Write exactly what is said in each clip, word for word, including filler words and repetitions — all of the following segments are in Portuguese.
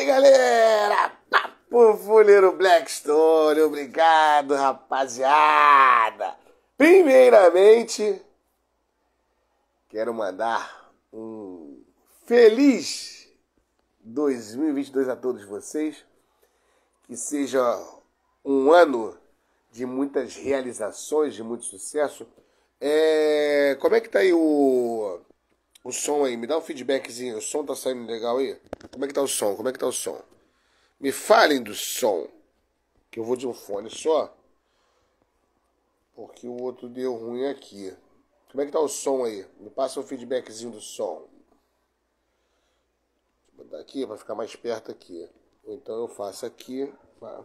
aí, galera? Papo Fuleiro Blackstone, obrigado, rapaziada. Primeiramente, quero mandar um feliz dois mil e vinte e dois a todos vocês. Que seja um ano de muitas realizações, de muito sucesso. É... Como é que tá aí o... o som aí? Me dá um feedbackzinho. O som tá saindo legal aí? Como é que tá o som? Como é que tá o som? Me falem do som. Que eu vou de um fone só. Porque o outro deu ruim aqui. Como é que tá o som aí? Me passa um feedbackzinho do som. Vou botar aqui para ficar mais perto aqui. Ou então eu faço aqui.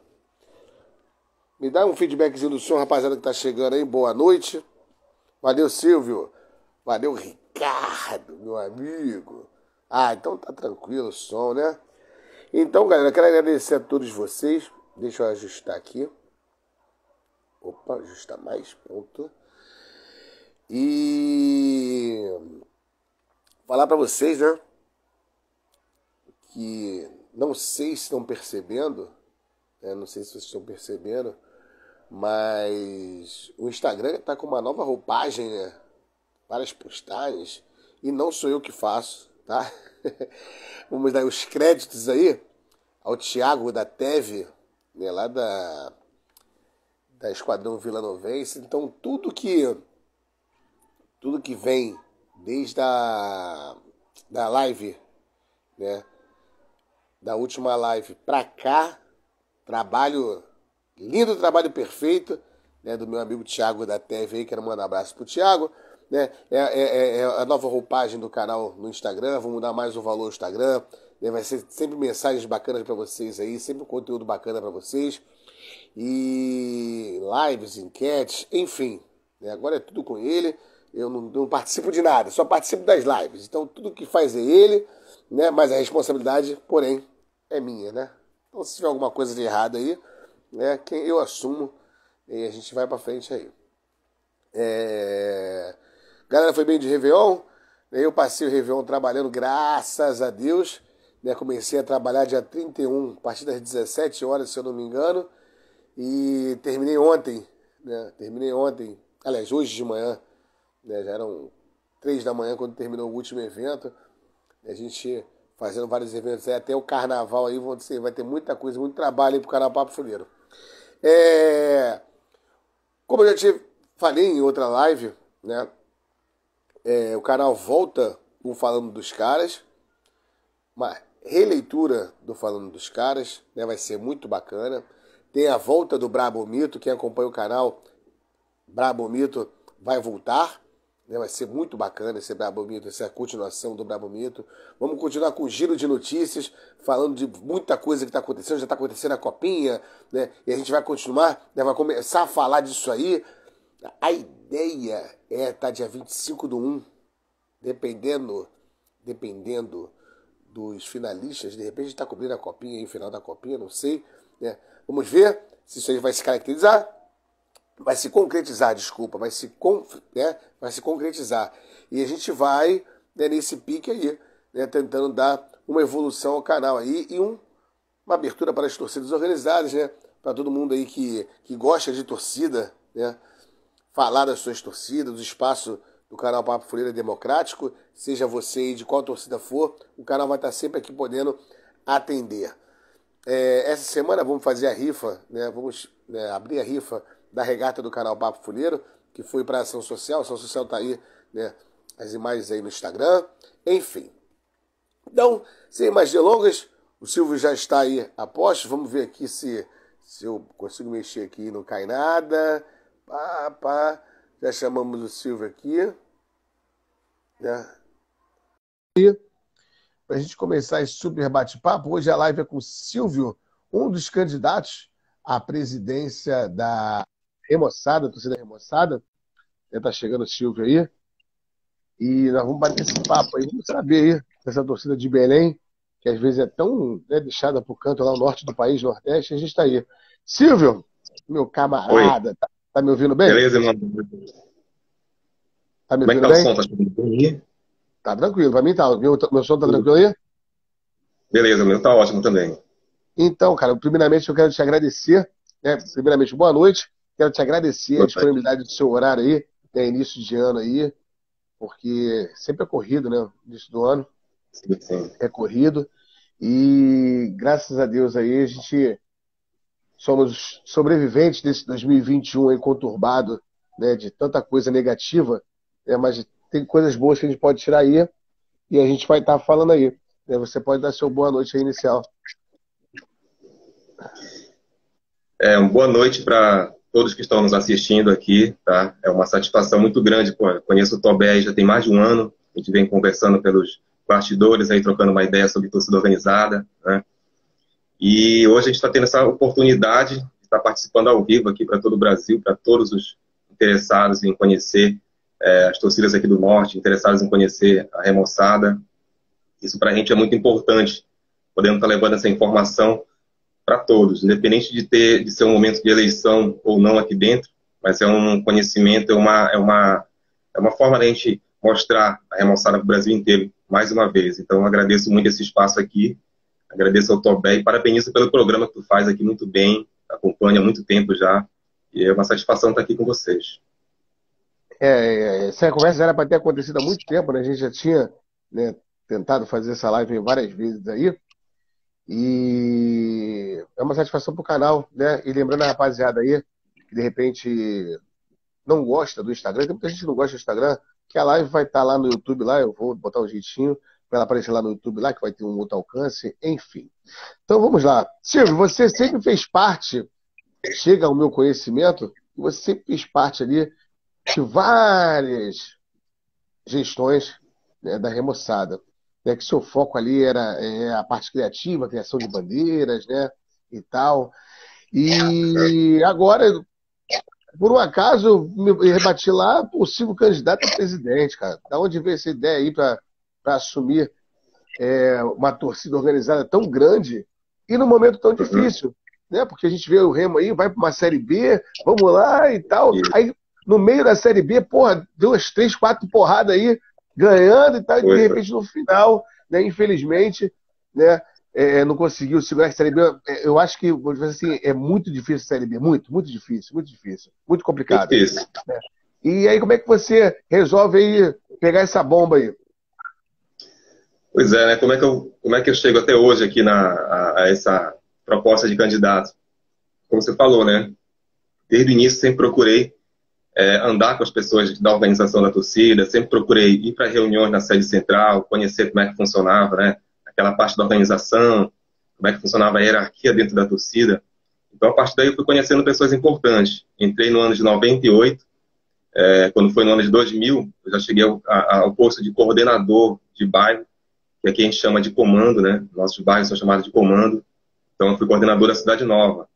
Me dá um feedbackzinho do som, rapaziada, que tá chegando aí. Boa noite. Valeu, Silvio. Valeu, Ricardo, meu amigo. Ah, então tá tranquilo o som, né? Então, galera, eu quero agradecer a todos vocês. Deixa eu ajustar aqui. Opa, ajustar mais. Pronto. E... falar pra vocês, né? Que não sei se estão percebendo. Né? Não sei se vocês estão percebendo. Mas o Instagram tá com uma nova roupagem, né? Várias postagens. E não sou eu que faço, tá? Vamos dar os créditos aí ao Thiago da T E V, né, lá da, da Esquadrão Vilanovense. Então tudo que tudo que vem desde a da live, né, da última live pra cá, trabalho lindo, trabalho perfeito, né, do meu amigo Thiago da T E V. Quero mandar um abraço pro Thiago. Né? É, é, é a nova roupagem do canal no Instagram. Vou mudar mais o valor do Instagram, né? Vai ser sempre mensagens bacanas para vocês aí, sempre conteúdo bacana para vocês, e lives, enquetes, enfim, né? Agora é tudo com ele. Eu não, não participo de nada, só participo das lives. Então tudo que faz é ele, né? Mas a responsabilidade, porém, é minha, né? Então se tiver alguma coisa de errado aí, né, quem eu assumo, e a gente vai para frente aí. É... Galera, foi bem de Réveillon. Eu passei o Réveillon trabalhando, graças a Deus. Né? Comecei a trabalhar dia trinta e um, a partir das dezessete horas, se eu não me engano. E terminei ontem. Né? Terminei ontem, aliás, hoje de manhã. Né? Já eram três da manhã quando terminou o último evento. A gente fazendo vários eventos aí, até o carnaval aí. Você vai ter muita coisa, muito trabalho aí pro canal Papo Fuleiro. É... Como eu já te falei em outra live, né? É, o canal volta com Falando dos Caras, uma releitura do Falando dos Caras, né? Vai ser muito bacana. Tem a volta do Brabo Mito, quem acompanha o canal Brabo Mito vai voltar, né? Vai ser muito bacana esse Brabo Mito, essa continuação do Brabo Mito. Vamos continuar com o giro de notícias, falando de muita coisa que está acontecendo, já está acontecendo a copinha, né? E a gente vai continuar, né? Vai começar a falar disso aí. A ideia é estar dia vinte e cinco do um, dependendo, dependendo dos finalistas, de repente está cobrindo a copinha aí, o final da copinha, não sei, né? Vamos ver se isso aí vai se caracterizar, vai se concretizar, desculpa, vai se, con, né? vai se concretizar. E a gente vai, né, nesse pique aí, né, tentando dar uma evolução ao canal aí e um, uma abertura para as torcidas organizadas, né? Para todo mundo aí que, que gosta de torcida, né? Falar das suas torcidas, do espaço do canal Papo Fuleiro Democrático, seja você aí de qual torcida for, o canal vai estar sempre aqui podendo atender. É, essa semana vamos fazer a rifa, né? Vamos, né, abrir a rifa da regata do canal Papo Fuleiro, que foi para a Ação Social. A Ação Social está aí, né? As imagens aí no Instagram, enfim. Então, sem mais delongas, o Silvio já está aí a posto. Vamos ver aqui se, se eu consigo mexer aqui e não cai nada. Pá, pá. Já chamamos o Silvio aqui, né? Para a gente começar esse super bate-papo, hoje a live é com o Silvio, um dos candidatos à presidência da Remoçada, torcida Remoçada. Está chegando o Silvio aí. E nós vamos bater esse papo aí, vamos saber aí dessa torcida de Belém, que às vezes é tão, né, deixada por canto lá no norte do país, nordeste, a gente está aí. Silvio, meu camarada, tá, tá me ouvindo bem? Beleza, mano. Tá me Como é que ouvindo tá o bem? som? Tá escutando bem aí? Tá tranquilo, pra mim tá. Meu, meu som tá tranquilo aí? Beleza, meu tá ótimo também. Então, cara, primeiramente eu quero te agradecer, né? Primeiramente, boa noite. Quero te agradecer a Boa noite. disponibilidade do seu horário aí, né? Início de ano aí, porque sempre é corrido, né? Início do ano Sim, sim. é corrido. E graças a Deus aí a gente somos sobreviventes desse dois mil e vinte e um aí conturbado, né? De tanta coisa negativa, né? Mas tem coisas boas que a gente pode tirar aí e a gente vai estar falando aí, né? Você pode dar seu boa noite aí inicial. É, uma boa noite para todos que estão nos assistindo aqui, tá? É uma satisfação muito grande. Pô, conheço o Tobé aí já tem mais de um ano. A gente vem conversando pelos bastidores aí, trocando uma ideia sobre torcida organizada, né? E hoje a gente está tendo essa oportunidade de estar participando ao vivo aqui para todo o Brasil, para todos os interessados em conhecer é, as torcidas aqui do Norte, interessados em conhecer a Remoçada. Isso para a gente é muito importante, podendo estar levando essa informação para todos, independente de ter de ser um momento de eleição ou não aqui dentro, mas é um conhecimento, é uma, é uma, é uma forma de a gente mostrar a Remoçada para o Brasil inteiro, mais uma vez. Então, eu agradeço muito esse espaço aqui, agradeço ao Tobé e parabenizo pelo programa que tu faz aqui muito bem, acompanha há muito tempo já, e é uma satisfação estar aqui com vocês. É, é, essa conversa já era para ter acontecido há muito tempo, né? A gente já tinha, né, tentado fazer essa live várias vezes aí. E é uma satisfação pro canal, né? E lembrando a rapaziada aí, que de repente não gosta do Instagram, tem muita gente que não gosta do Instagram, que a live vai estar lá no YouTube, lá, eu vou botar um jeitinho para ela aparecer lá no YouTube, lá, que vai ter um outro alcance, enfim. Então vamos lá. Silvio, você sempre fez parte, chega ao meu conhecimento, você sempre fez parte ali de várias gestões, né, da Remoçada, né, que seu foco ali era é, a parte criativa, a criação de bandeiras, né, e tal. E agora, por um acaso, eu me rebati lá, possível candidato a presidente, cara. Da onde veio essa ideia aí para assumir é, uma torcida organizada tão grande e num momento tão Uhum. difícil, né? Porque a gente vê o Remo aí, vai para uma Série B, vamos lá e tal. E, Aí, no meio da Série B, porra, deu umas três, quatro porradas aí, ganhando e tal, e de foi, foi. repente no final, né, infelizmente, né, é, não conseguiu segurar a Série B. É, eu acho que, vou dizer assim, é muito difícil a Série B, muito, muito difícil, muito difícil, muito Muito complicada. difícil. Né? E aí, como é que você resolve aí pegar essa bomba aí? Pois é, né? Como é que eu, como é que eu chego até hoje aqui na, a, a essa proposta de candidato? Como você falou, né? Desde o início sempre procurei é, andar com as pessoas da organização da torcida, sempre procurei ir para reuniões na sede central, conhecer como é que funcionava, né? Aquela parte da organização, como é que funcionava a hierarquia dentro da torcida. Então, a partir daí, eu fui conhecendo pessoas importantes. Entrei no ano de noventa e oito, é, quando foi no ano de dois mil, eu já cheguei ao, a, ao posto de coordenador de bairro, que aqui a gente chama de comando, né? Nossos bairros são chamados de comando. Então, eu fui coordenador da Cidade Nova.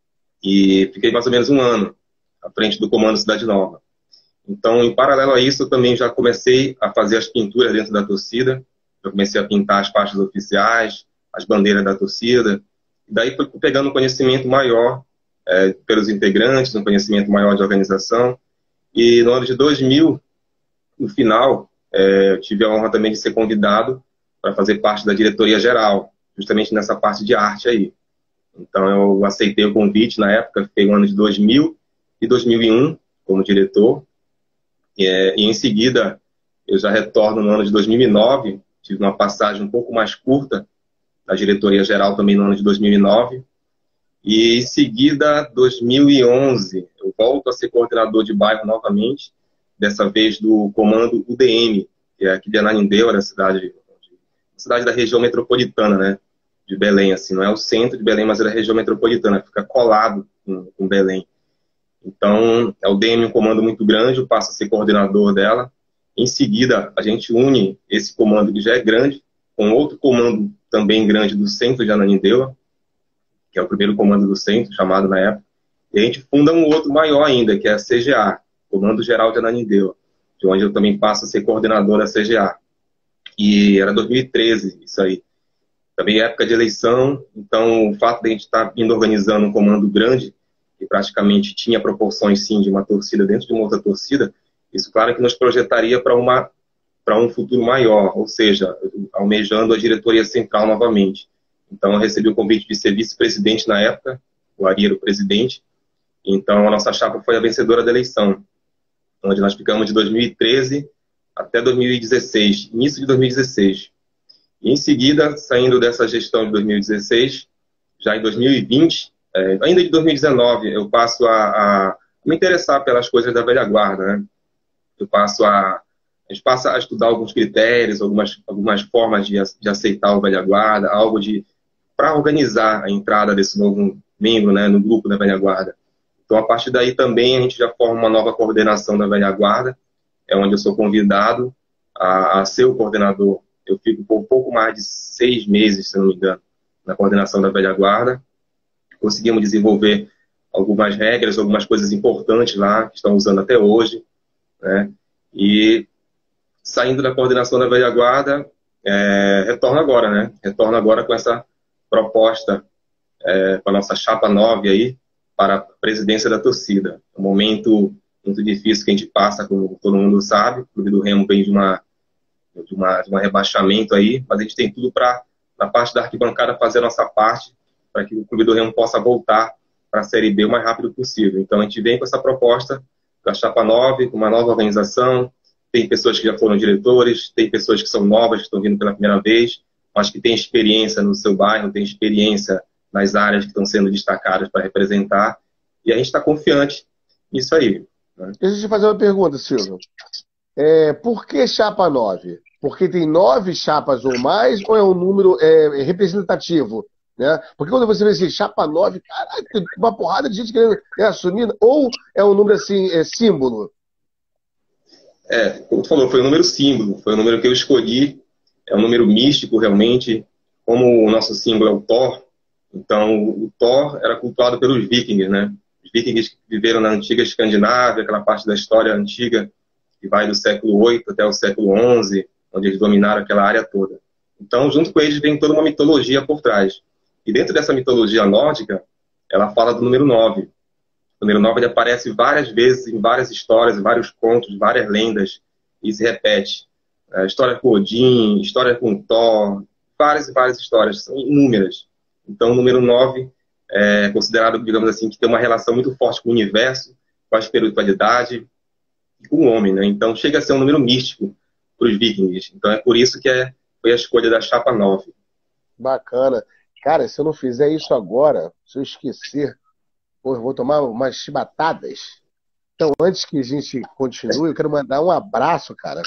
E fiquei mais ou menos um ano à frente do comando Cidade Nova. Então, em paralelo a isso, eu também já comecei a fazer as pinturas dentro da torcida. Eu comecei a pintar as faixas oficiais, as bandeiras da torcida. E daí fui pegando um conhecimento maior é, pelos integrantes, um conhecimento maior de organização. E no ano de dois mil, no final, é, eu tive a honra também de ser convidado para fazer parte da diretoria geral, justamente nessa parte de arte aí. Então, eu aceitei o convite na época, fiquei no ano de dois mil e dois mil e um como diretor. É, e em seguida, eu já retorno no ano de dois mil e nove, tive uma passagem um pouco mais curta na diretoria geral também no ano de dois mil e nove. E em seguida, dois mil e onze, eu volto a ser coordenador de bairro novamente, dessa vez do comando U D M, que é aqui de Ananindeua, na cidade, cidade da região metropolitana, né, de Belém, assim, não é o centro de Belém, mas é da região metropolitana, fica colado com, com Belém. Então, é o D M um comando muito grande, eu passo a ser coordenador dela. Em seguida, a gente une esse comando que já é grande, com outro comando também grande do centro de Ananindeua, que é o primeiro comando do centro, chamado na época. E a gente funda um outro maior ainda, que é a C G A, Comando Geral de Ananindeua, de onde eu também passo a ser coordenador da C G A. E era dois mil e treze, isso aí. Também é época de eleição, então o fato de a gente estar indo organizando um comando grande, que praticamente tinha proporções, sim, de uma torcida dentro de uma outra torcida, isso, claro, que nos projetaria para uma para um futuro maior, ou seja, almejando a diretoria central novamente. Então, eu recebi o convite de ser vice-presidente na época, o Ari era o presidente, então a nossa chapa foi a vencedora da eleição, onde nós ficamos de dois mil e treze até dois mil e dezesseis, início de dois mil e dezesseis. E em seguida, saindo dessa gestão de dois mil e dezesseis, já em dois mil e vinte, é, ainda de dois mil e dezenove, eu passo a, a me interessar pelas coisas da velha guarda, né? Eu passo a, a gente passa a estudar alguns critérios, algumas, algumas formas de, de aceitar o velha guarda, algo de para organizar a entrada desse novo membro, né, no grupo da velha guarda. Então, a partir daí também a gente já forma uma nova coordenação da velha guarda, é onde eu sou convidado a, a ser o coordenador. Eu fico por pouco mais de seis meses, se não me engano, na coordenação da velha guarda. Conseguimos desenvolver algumas regras, algumas coisas importantes lá, que estão usando até hoje, né? E saindo da coordenação da velha guarda, é, retorno agora, né? Retorno agora com essa proposta, é, com a nossa chapa nove aí, para a presidência da torcida. É um momento muito difícil que a gente passa, como todo mundo sabe. O Clube do Remo vem de uma de, uma, de um rebaixamento aí, mas a gente tem tudo para, na parte da arquibancada, fazer a nossa parte para que o Clube do Remo possa voltar para a Série B o mais rápido possível. Então, a gente vem com essa proposta da Chapa nove, com uma nova organização. Tem pessoas que já foram diretores, tem pessoas que são novas, que estão vindo pela primeira vez, mas que têm experiência no seu bairro, têm experiência nas áreas que estão sendo destacadas para representar. E a gente está confiante nisso aí, né? Deixa eu te fazer uma pergunta, Silvio. É, por que Chapa nove? Porque tem nove chapas ou mais, ou é um número é, representativo? Né? Porque quando você vê assim, Chapa nove, caralho, tem uma porrada de gente querendo é, assumir, ou é um número assim, é, símbolo? É, como tu falou, foi um número símbolo, foi um número que eu escolhi, é um número místico realmente, como o nosso símbolo é o Thor, então o Thor era cultuado pelos vikings, né? Os vikings que viveram na antiga Escandinávia, aquela parte da história antiga, que vai do século oito até o século onze, onde eles dominaram aquela área toda. Então, junto com eles, vem toda uma mitologia por trás. E dentro dessa mitologia nórdica, ela fala do número nove. O número nove ele aparece várias vezes em várias histórias, em vários contos, várias lendas, e se repete. É, história com Odin, história com Thor, várias e várias histórias, são inúmeras. Então, o número nove é considerado, digamos assim, que tem uma relação muito forte com o universo, com a espiritualidade e com o homem, né? Então, chega a ser um número místico para os vikings. Então, é por isso que é, foi a escolha da Chapa nove. Bacana. Cara, se eu não fizer isso agora, se eu esquecer, pô, eu vou tomar umas chibatadas. Então, antes que a gente continue, eu quero mandar um abraço, cara,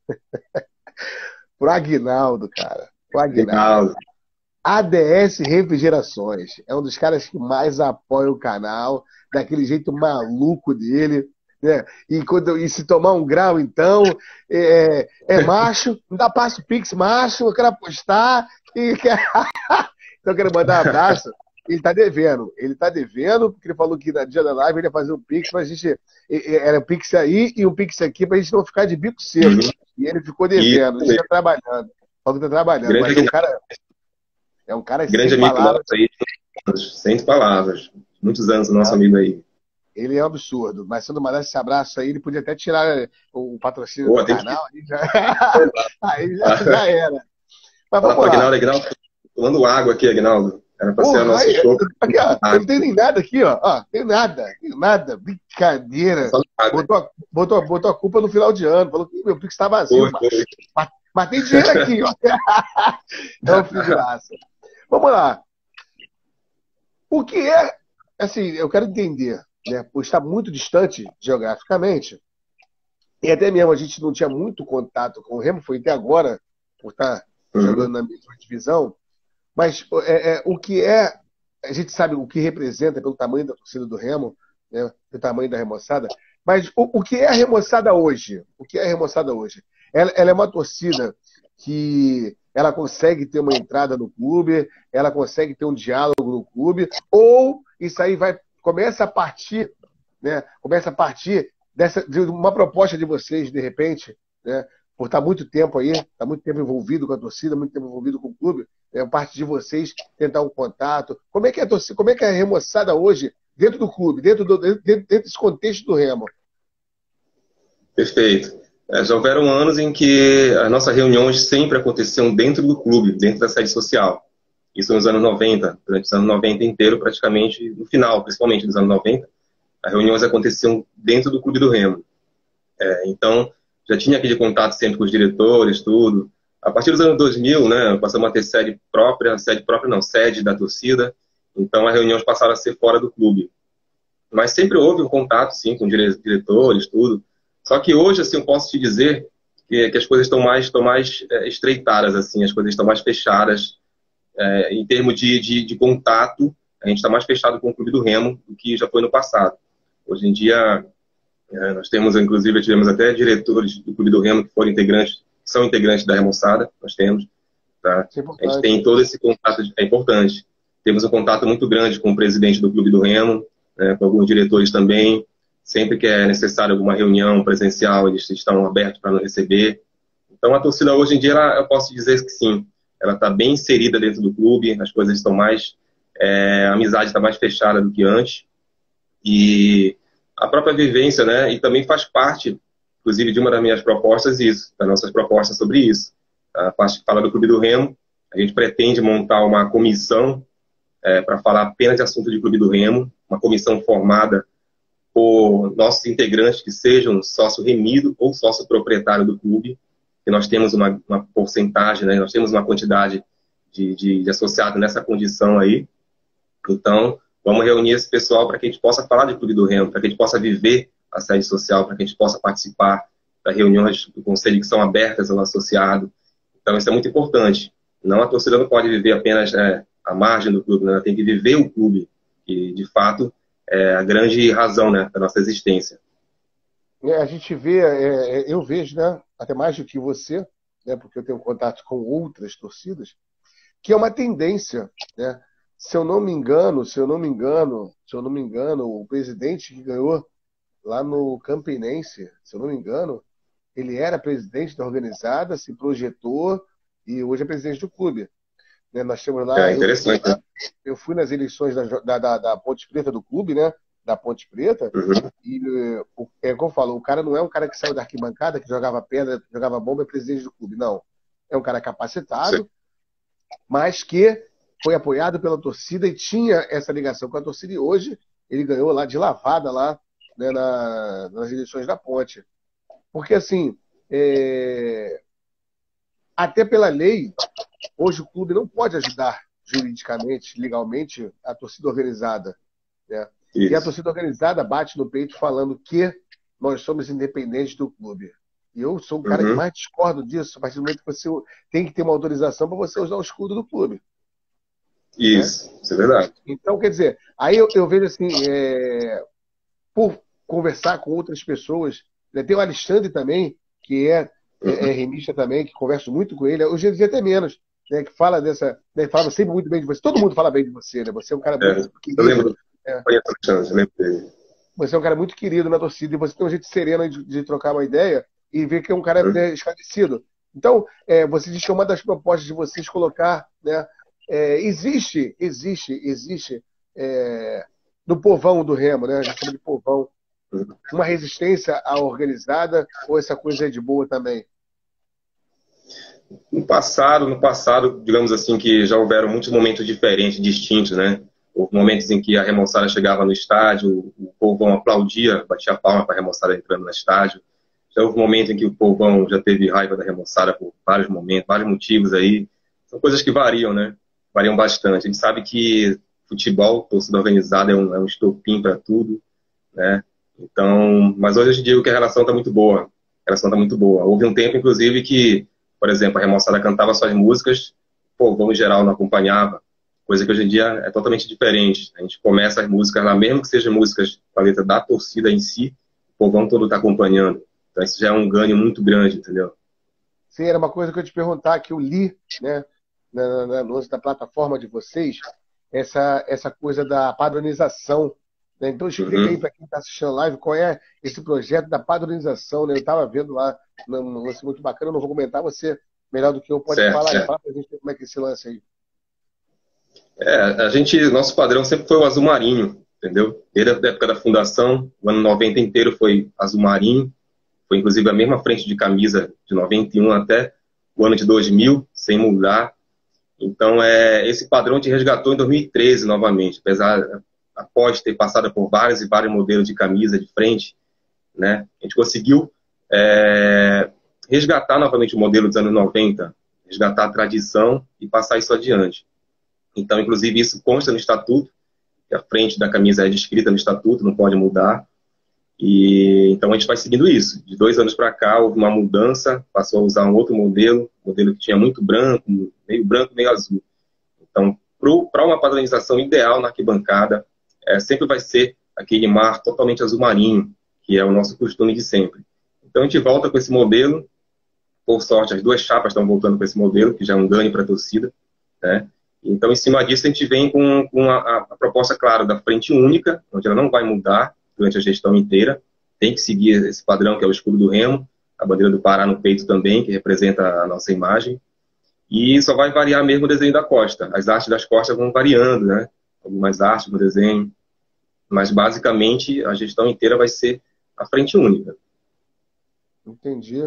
pro Aguinaldo, cara. Pro Aguinaldo. A D S Refrigerações. É um dos caras que mais apoia o canal, daquele jeito maluco dele, né? E, quando, e se tomar um grau, então, é, é macho, não dá passo pix macho, eu quero apostar. E quer... Então, eu quero mandar um abraço. Ele tá devendo. Ele tá devendo, porque ele falou que na dia da live ele ia fazer um pix pra gente. Era um pix aí e um pix aqui pra gente não ficar de bico seco. Uhum. E ele ficou devendo. Ele tá trabalhando. Falou que tá trabalhando. Grande mas é um cara. É um cara grande sem amigo palavras. Nosso aí, sem palavras. Muitos anos, nosso é. amigo aí. Ele é um absurdo. Mas se eu não mandasse esse abraço aí, ele podia até tirar o patrocínio Pô, do canal. Que... Aí, já... aí já, já era. Mas vamos lá. Aguinaldo, Aguinaldo, tomando água aqui, Aguinaldo. Era pra Porra, ser a nossa aí, show. Aqui, ó, eu não tenho nem nada aqui, ó. ó tem nada, tem nada. Brincadeira. Botou a, botou, botou a culpa no final de ano. Falou que meu Pix tá vazio. Foi, foi. Mas, mas tem dinheiro aqui, ó. É um figuraça. Vamos lá. O que é... Assim, eu quero entender, né? Por estar muito distante geograficamente, e até mesmo a gente não tinha muito contato com o Remo, foi até agora, por estar uhum. jogando na mesma divisão. Mas é, é, o que é, a gente sabe o que representa pelo tamanho da torcida do Remo, né, pelo tamanho da remoçada, mas o, o que é a remoçada hoje? O que é a remoçada hoje? Ela, ela é uma torcida que ela consegue ter uma entrada no clube, ela consegue ter um diálogo no clube, ou isso aí vai, começa a partir, né, começa a partir dessa, de uma proposta de vocês, de repente, né, por estar muito tempo aí, estar muito tempo envolvido com a torcida, muito tempo envolvido com o clube, é parte de vocês tentar um contato. Como é que é a torcida, como é que é a remoçada hoje dentro do clube, dentro, do, dentro, dentro desse contexto do Remo? Perfeito. É, já houveram anos em que as nossas reuniões sempre aconteciam dentro do clube, dentro da sede social. Isso nos anos noventa, durante os anos noventa inteiro, praticamente, no final, principalmente dos anos noventa, as reuniões aconteciam dentro do Clube do Remo. É, então, já tinha aquele contato sempre com os diretores, tudo. A partir dos anos dois mil, né, passamos a ter sede própria, sede própria não, sede da torcida, então as reuniões passaram a ser fora do clube. Mas sempre houve um contato, sim, com diretores, tudo. Só que hoje, assim, eu posso te dizer que, que as coisas estão mais, estão mais é, estreitadas, assim, as coisas estão mais fechadas. É, em termos de, de, de contato, a gente está mais fechado com o Clube do Remo do que já foi no passado. Hoje em dia, é, nós temos, inclusive, tivemos até diretores do Clube do Remo que foram integrantes, que são integrantes da Remoçada, nós temos. Tá? É a gente tem todo esse contato, é importante. Temos um contato muito grande com o presidente do Clube do Remo, né, com alguns diretores também. Sempre que é necessário alguma reunião presencial, eles estão abertos para nos receber. Então, a torcida hoje em dia, ela, eu posso dizer que sim, ela está bem inserida dentro do clube, as coisas estão mais... É, a amizade está mais fechada do que antes. E a própria vivência, né, e também faz parte, inclusive, de uma das minhas propostas, isso, das nossas propostas sobre isso. A parte que fala do Clube do Remo, a gente pretende montar uma comissão é, para falar apenas de assunto de Clube do Remo, uma comissão formada por nossos integrantes que sejam sócio remido ou sócio proprietário do clube, que nós temos uma, uma porcentagem, né? Nós temos uma quantidade de, de, de associados nessa condição aí. Então, vamos reunir esse pessoal para que a gente possa falar de Clube do Remo, para que a gente possa viver a sede social, para que a gente possa participar das reuniões do conselho que são abertas ao associado. Então, isso é muito importante. Não, a torcida não pode viver apenas é, à margem do clube, né? Ela tem que viver o clube, que, de fato, é a grande razão, né, da nossa existência. É, a gente vê, é, eu vejo, né, até mais do que você, né, porque eu tenho contato com outras torcidas, que é uma tendência, né? Se eu não me engano, se eu não me engano, se eu não me engano, o presidente que ganhou lá no Campinense, se eu não me engano, ele era presidente da organizada, se projetou e hoje é presidente do clube. Né, nós temos lá. É interessante. Eu fui, eu fui nas eleições da, da, da Ponte Preta do clube, né? Da Ponte Preta, uhum. E é como eu falo, o cara não é um cara que saiu da arquibancada, que jogava pedra, jogava bomba, é presidente do clube. Não. É um cara capacitado, Sim. mas que foi apoiado pela torcida e tinha essa ligação com a torcida, e hoje ele ganhou lá de lavada lá, né, na, nas eleições da Ponte. Porque assim, é... até pela lei, hoje o clube não pode ajudar juridicamente, legalmente, a torcida organizada. Né? E a torcida organizada bate no peito falando que nós somos independentes do clube. E eu sou o cara uhum. que mais discordo disso, a partir do momento que você tem que ter uma autorização para você usar o escudo do clube. Isso, né? Isso é verdade. Então, quer dizer, aí eu, eu vejo assim, é... por conversar com outras pessoas, né? Tem o Alexandre também, que é, uhum. é, é remista também, que converso muito com ele, hoje em dia até menos, né? Que fala dessa, né? Fala sempre muito bem de você, todo mundo fala bem de você, né? Você é um cara é, muito querido. Eu lembro, é. eu lembro dele. Você é um cara muito querido na torcida e você tem um jeito sereno de, de trocar uma ideia e ver que é um cara uhum. esclarecido. Então, é, você diz que é uma das propostas de vocês colocar, né? É, existe, existe, existe é, no povão do Remo, né? A gente chama de povão, uma resistência à organizada, ou essa coisa é de boa também? No passado, no passado, digamos assim, que já houveram muitos momentos diferentes, distintos, né? Houve momentos em que a Remoçada chegava no estádio, o povão aplaudia, batia palma para a Remoçada entrando no estádio. Já houve um momento em que o povão já teve raiva da Remoçada por vários momentos, vários motivos aí. São coisas que variam, né? Variam bastante. A gente sabe que futebol, torcida organizada, é um, é um estopim para tudo, né? Então, mas hoje eu digo que a relação está muito boa. A relação está muito boa. Houve um tempo, inclusive, que, por exemplo, a Remoçada cantava suas músicas, o povão em geral não acompanhava, coisa que hoje em dia é totalmente diferente. A gente começa as músicas lá, mesmo que sejam músicas com a letra da torcida em si, o povão todo está acompanhando. Então isso já é um ganho muito grande, entendeu? Sim, era uma coisa que eu ia te perguntar, que eu li, né, na, na, na, na plataforma de vocês, essa, essa coisa da padronização. Né? Então explica uhum. aí para quem está assistindo a live qual é esse projeto da padronização. Né? Eu estava vendo lá, um lance muito bacana, eu não vou comentar, você melhor do que eu pode certo, falar, certo. Fala para a gente como é que é esse lance aí. É, a gente, nosso padrão sempre foi o azul marinho, entendeu? Desde a época da fundação, o ano noventa inteiro foi azul marinho. Foi, inclusive, a mesma frente de camisa de noventa e um até o ano de dois mil, sem mudar. Então, é, esse padrão te resgatou em dois mil e treze, novamente, apesar, após ter passado por vários e vários modelos de camisa de frente, né? A gente conseguiu é, resgatar novamente o modelo dos anos noventa, resgatar a tradição e passar isso adiante. Então, inclusive, isso consta no estatuto, que a frente da camisa é descrita no estatuto, não pode mudar. E então a gente vai seguindo isso. De dois anos para cá houve uma mudança, passou a usar um outro modelo, modelo que tinha muito branco, meio branco, meio azul. Então, para uma padronização ideal na arquibancada, é, sempre vai ser aquele mar totalmente azul marinho, que é o nosso costume de sempre. Então a gente volta com esse modelo. Por sorte, as duas chapas estão voltando com esse modelo, que já é um ganho para a torcida, né? Então, em cima disso, a gente vem com, com a, a proposta, claro, da frente única, onde ela não vai mudar durante a gestão inteira. Tem que seguir esse padrão, que é o escudo do Remo, a bandeira do Pará no peito também, que representa a nossa imagem. E só vai variar mesmo o desenho da costa. As artes das costas vão variando, né? Algumas artes no desenho. Mas, basicamente, a gestão inteira vai ser a frente única. Entendi.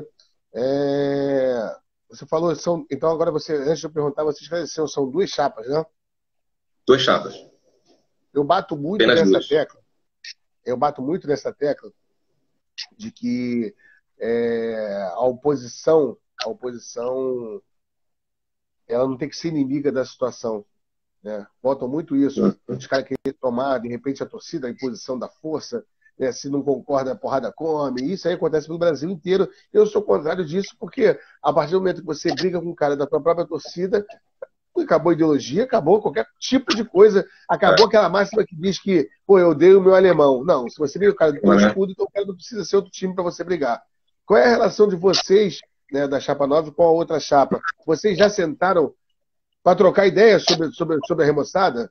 É... Você falou, são... então agora você, antes de eu perguntar, você esclareceu, são duas chapas, né? Duas chapas. Eu bato muito Apenas nessa duas. tecla. Eu bato muito nessa tecla de que é, a oposição, a oposição, ela não tem que ser inimiga da situação, né? Botam muito isso. Uhum. Os caras querem tomar, de repente, a torcida, a imposição da força, né? Se não concorda, a porrada come. Isso aí acontece no Brasil inteiro. Eu sou contrário disso, porque a partir do momento que você briga com um cara da tua própria torcida, acabou a ideologia, acabou qualquer tipo de coisa, acabou É. aquela máxima que diz que, pô, eu odeio o meu alemão. Não, se você briga com o cara do teu Uhum. escudo, então o cara não precisa ser outro time para você brigar. Qual é a relação de vocês, né, da Chapa nove com a outra chapa? Vocês já sentaram para trocar ideias sobre, sobre, sobre a remoçada?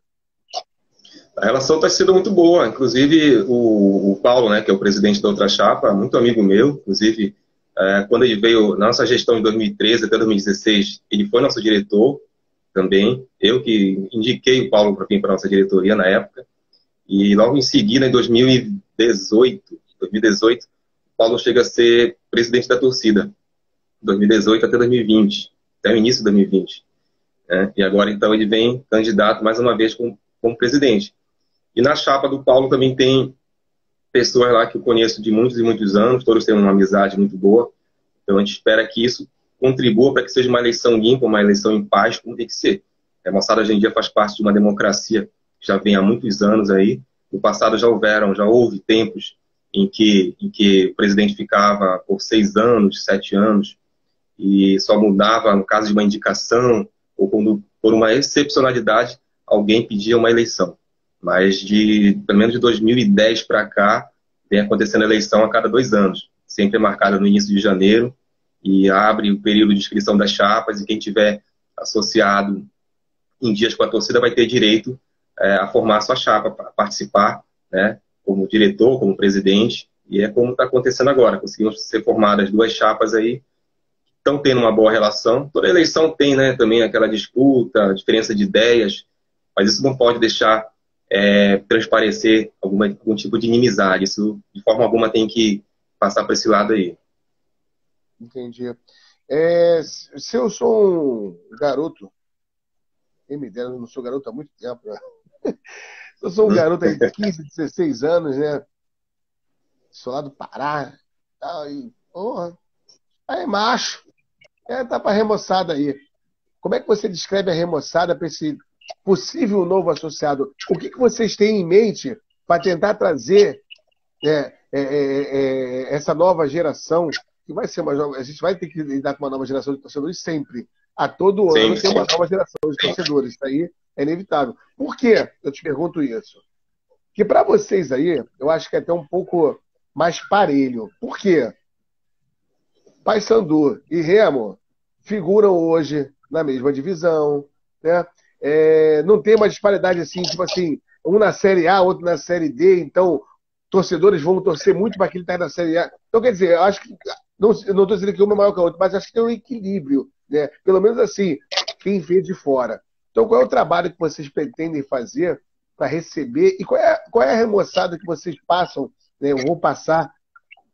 A relação está sendo muito boa. Inclusive, o, o Paulo, né, que é o presidente da outra chapa, muito amigo meu. Inclusive, é, quando ele veio na nossa gestão em dois mil e treze até dois mil e dezesseis, ele foi nosso diretor também. Eu que indiquei o Paulo para vir para a nossa diretoria na época. E logo em seguida, em dois mil e dezoito, dois mil e dezoito, o Paulo chega a ser presidente da torcida. dois mil e dezoito até dois mil e vinte, até o início de dois mil e vinte. Né? E agora, então, ele vem candidato mais uma vez como, como presidente. E na chapa do Paulo também tem pessoas lá que eu conheço de muitos e muitos anos, todos têm uma amizade muito boa. Então a gente espera que isso contribua para que seja uma eleição limpa, uma eleição em paz, como tem que ser. A moçada hoje em dia faz parte de uma democracia que já vem há muitos anos aí. No passado já houveram, já houve tempos em que, em que o presidente ficava por seis anos, sete anos, e só mudava no caso de uma indicação, ou quando, por uma excepcionalidade, alguém pedia uma eleição. Mas de, pelo menos de dois mil e dez para cá, vem acontecendo eleição a cada dois anos. Sempre é marcada no início de janeiro, e abre o período de inscrição das chapas, e quem tiver associado em dias com a torcida vai ter direito é, a formar a sua chapa, para participar, né, como diretor, como presidente, e é como está acontecendo agora. Conseguiram ser formadas duas chapas aí, estão tendo uma boa relação. Toda eleição tem, né, também aquela disputa, diferença de ideias, mas isso não pode deixar é, transparecer alguma, algum tipo de inimizade. Isso, de forma alguma, tem que passar para esse lado aí. Entendi. É, se eu sou um garoto, quem me dera, eu não sou garoto há muito tempo, né? Eu sou um garoto aí de quinze, dezesseis anos, né? Sou lá do Pará. Aí, porra, aí macho. É, tá pra remoçada aí. Como é que você descreve a remoçada para esse possível novo associado? O que, que vocês têm em mente para tentar trazer é, é, é, essa nova geração, que vai ser uma nova, a gente vai ter que lidar com uma nova geração de torcedores sempre. A todo Sim, ano tem sim. uma nova geração de torcedores. Isso aí é inevitável. Por que eu te pergunto isso? Porque para vocês aí, eu acho que é até um pouco mais parelho. Por quê? Paysandu e Remo figuram hoje na mesma divisão, né? É, não tem uma disparidade assim, tipo assim, um na Série A, outro na Série D, então torcedores vão torcer muito para aquele que está na Série A. Então, quer dizer, eu acho que, não estou dizendo que um é maior que o outro, mas acho que tem um equilíbrio, né? Pelo menos assim, quem vê de fora. Então, qual é o trabalho que vocês pretendem fazer para receber, e qual é, qual é a remoçada que vocês passam, né, vão passar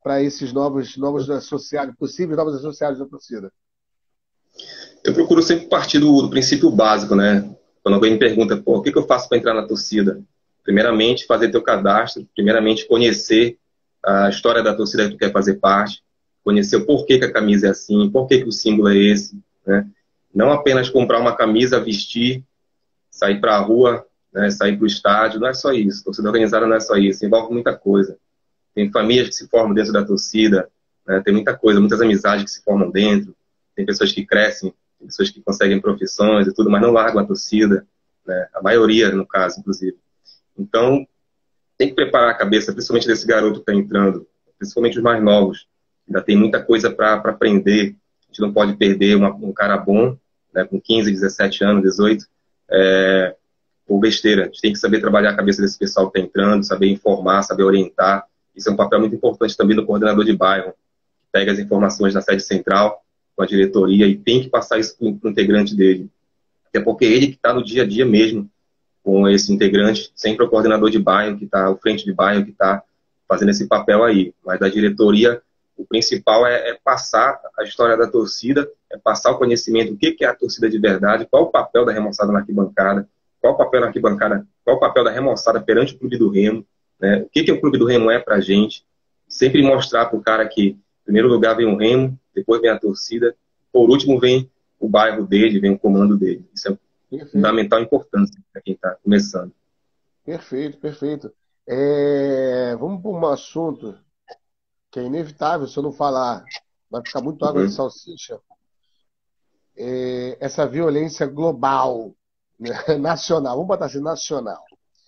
para esses novos, novos associados, possíveis novos associados da torcida? Eu procuro sempre partir do, do princípio básico, né? Quando alguém me pergunta, pô, o que, que eu faço para entrar na torcida? Primeiramente, fazer teu cadastro, primeiramente, conhecer a história da torcida que tu quer fazer parte, conhecer o porquê que a camisa é assim, porquê que o símbolo é esse, né? Não apenas comprar uma camisa, vestir, sair para a rua, né, sair para o estádio, não é só isso. Torcida organizada não é só isso, envolve muita coisa. Tem famílias que se formam dentro da torcida, né, tem muita coisa, muitas amizades que se formam dentro, tem pessoas que crescem, tem pessoas que conseguem profissões e tudo, mas não largam a torcida, né, a maioria, no caso, inclusive. Então, tem que preparar a cabeça, principalmente desse garoto que está entrando, principalmente os mais novos. Ainda tem muita coisa para aprender. A gente não pode perder uma, um cara bom, né, com quinze, dezessete anos, dezoito, é, por besteira. A gente tem que saber trabalhar a cabeça desse pessoal que está entrando, saber informar, saber orientar. Isso é um papel muito importante também do coordenador de bairro, que pega as informações na sede central, com a diretoria, e tem que passar isso para o integrante dele. Até porque ele que está no dia a dia mesmo com esse integrante, sempre é o coordenador de bairro, que está, o frente de bairro, que está fazendo esse papel aí. Mas da diretoria, o principal é, é passar a história da torcida, é passar o conhecimento, o que, que é a torcida de verdade, qual o papel da remoçada na arquibancada, qual o papel da arquibancada, qual o papel da remoçada perante o Clube do Remo, né? O que, que o Clube do Remo é pra gente. Sempre mostrar pro cara que, em primeiro lugar, vem o Remo, depois vem a torcida, por último vem o bairro dele, vem o comando dele. Isso é Perfeito. fundamental importância para quem está começando. Perfeito, perfeito. É, vamos para um assunto que é inevitável, se eu não falar, vai ficar muito água Uhum. de salsicha. É, essa violência global, né, nacional, vamos botar assim, nacional.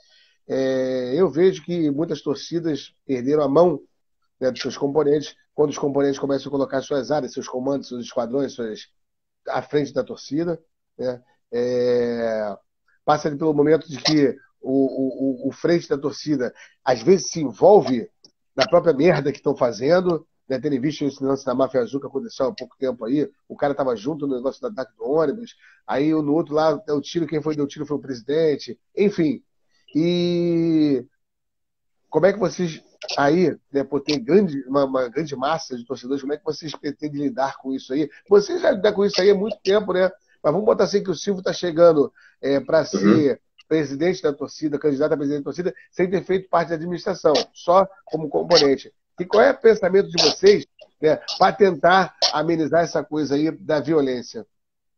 É, eu vejo que muitas torcidas perderam a mão, né, dos seus componentes, quando os componentes começam a colocar suas áreas, seus comandos, seus esquadrões, suas, à frente da torcida, né? É, passa ali pelo momento de que o, o, o frente da torcida às vezes se envolve na própria merda que estão fazendo, né? Tendo visto esse lance da Máfia Azul que aconteceu há pouco tempo aí, o cara estava junto no negócio do ataque do ônibus, aí no outro lado deu tiro, quem foi deu tiro foi o presidente, enfim. E como é que vocês aí, né, por ter grande, uma, uma grande massa de torcedores, como é que vocês pretendem lidar com isso aí? Vocês já lidam com isso aí há muito tempo, né? Mas vamos botar assim que o Silvio está chegando é, para Uhum. ser presidente da torcida, candidato a presidente da torcida, sem ter feito parte da administração, só como componente. E qual é o pensamento de vocês, né, para tentar amenizar essa coisa aí da violência?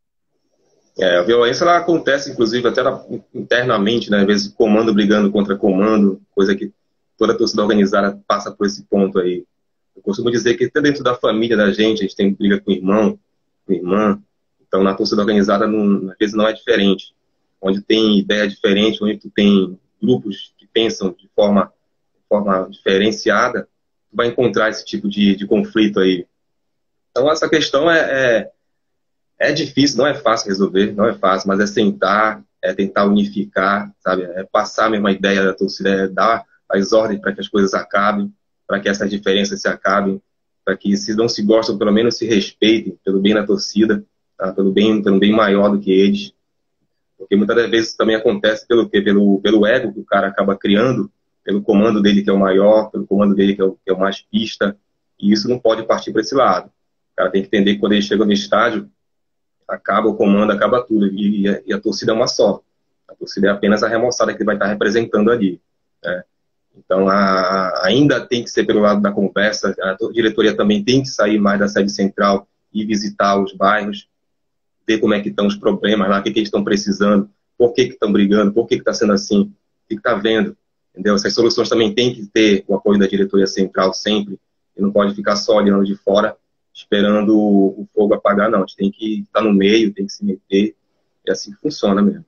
É, a violência ela acontece, inclusive, até na, internamente, né? Às vezes comando brigando contra comando, coisa que toda torcida organizada passa por esse ponto aí. Eu costumo dizer que até dentro da família da gente, a gente tem briga com o irmão, com a irmã. Então, na torcida organizada, não, às vezes não é diferente. Onde tem ideia diferente, onde tu tem grupos que pensam de forma, de forma diferenciada, tu vai encontrar esse tipo de, de conflito aí. Então, essa questão é, é, é difícil, não é fácil resolver, não é fácil, mas é sentar, é tentar unificar, sabe? É passar a mesma ideia da torcida, é dar as ordens para que as coisas acabem, para que essas diferenças se acabem, para que, se não se gostam, pelo menos se respeitem pelo bem da torcida, tá? pelo, bem, pelo bem maior do que eles. Porque muitas das vezes também acontece pelo quê? Pelo, pelo ego que o cara acaba criando, pelo comando dele que é o maior, pelo comando dele que é o, que é o mais pista, e isso não pode partir para esse lado. O cara tem que entender que quando ele chega no estádio, acaba o comando, acaba tudo, e, e, a, e a torcida é uma só. A torcida é apenas a remoçada que vai estar representando ali, né? Então, a, ainda tem que ser pelo lado da conversa, a diretoria também tem que sair mais da sede central e visitar os bairros, ver como é que estão os problemas lá, o que, que eles estão precisando, por que que estão brigando, por que que está sendo assim, o que está vendo, entendeu? Essas soluções também têm que ter o apoio da diretoria central sempre, e não pode ficar só olhando de fora, esperando o, o fogo apagar, não. A gente tem que estar no meio, tem que se meter, é assim que funciona mesmo.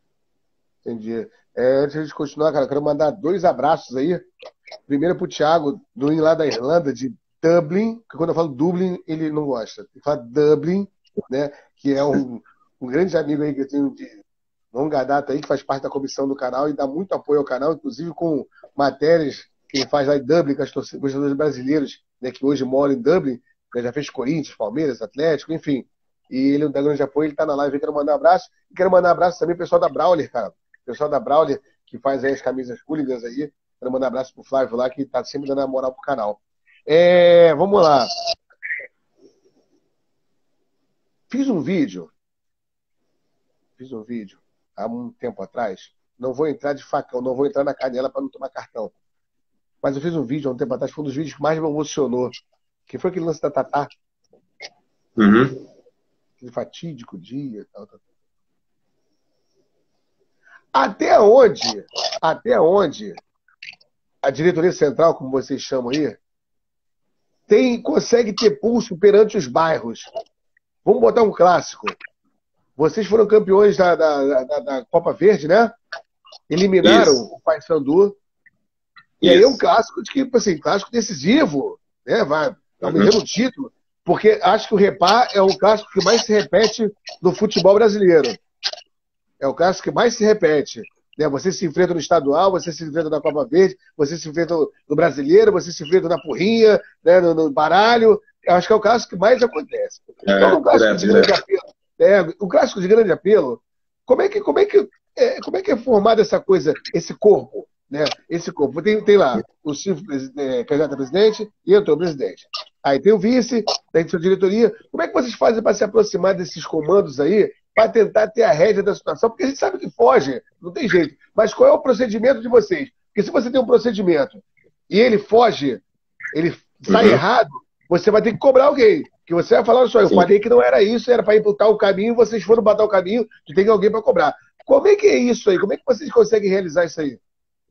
Entendi. É, antes de a gente continuar, cara, eu quero mandar dois abraços aí. Primeiro pro Thiago, do lá da Irlanda, de Dublin, que quando eu falo Dublin, ele não gosta. Ele fala Dublin, né? Que é um, um grande amigo aí que eu tenho de longa data aí, que faz parte da comissão do canal e dá muito apoio ao canal, inclusive com matérias que ele faz lá em Dublin, com os torcedores brasileiros, né, que hoje moram em Dublin, né, já fez Corinthians, Palmeiras, Atlético, enfim. E ele dá grande apoio, ele tá na live aí, quero mandar um abraço. E quero mandar um abraço também pro pessoal da Brawler, cara. O pessoal da Brawler, que faz aí as camisas hooligans aí. Quero mandar um abraço pro Flávio lá, que tá sempre dando a moral pro canal. É, vamos lá. Fiz um vídeo, fiz um vídeo há um tempo atrás. Não vou entrar de facão, não vou entrar na canela para não tomar cartão. Mas eu fiz um vídeo há um tempo atrás, foi um dos vídeos que mais me emocionou. Que foi aquele lance da Tatá. Uhum. Aquele fatídico dia. Tal, tal. Até onde, até onde a diretoria central, como vocês chamam aí, tem, consegue ter pulso perante os bairros. Vamos botar um clássico. Vocês foram campeões da, da, da, da Copa Verde, né? Eliminaram Isso. o Paysandu. E Isso. aí é um clássico de que, assim, clássico decisivo, né? Vai almejando o título, porque acho que o Repá é o clássico que mais se repete no futebol brasileiro. É o clássico que mais se repete. Né? Você se enfrenta no estadual, você se enfrenta na Copa Verde, você se enfrenta no brasileiro, você se enfrenta na porrinha, né? no, no baralho. Eu acho que é o clássico que mais acontece. É, Então, um clássico direto, de grande direto. apelo, é, um clássico de grande apelo, como é que, como é que, é, como é que é formada essa coisa, esse corpo? Né? Esse corpo. Tem, tem lá o Silvio, é, candidato a presidente, e eu estou presidente. Aí tem o vice, tem a sua diretoria. Como é que vocês fazem para se aproximar desses comandos aí, para tentar ter a rédea da situação? Porque a gente sabe que foge, não tem jeito. Mas qual é o procedimento de vocês? Porque se você tem um procedimento e ele foge, ele sai Uhum. errado, você vai ter que cobrar alguém. Que você vai falar só, eu Sim. falei que não era isso, era para ir para tal caminho, vocês foram para tal caminho, e tem alguém para cobrar. Como é que é isso aí? Como é que vocês conseguem realizar isso aí?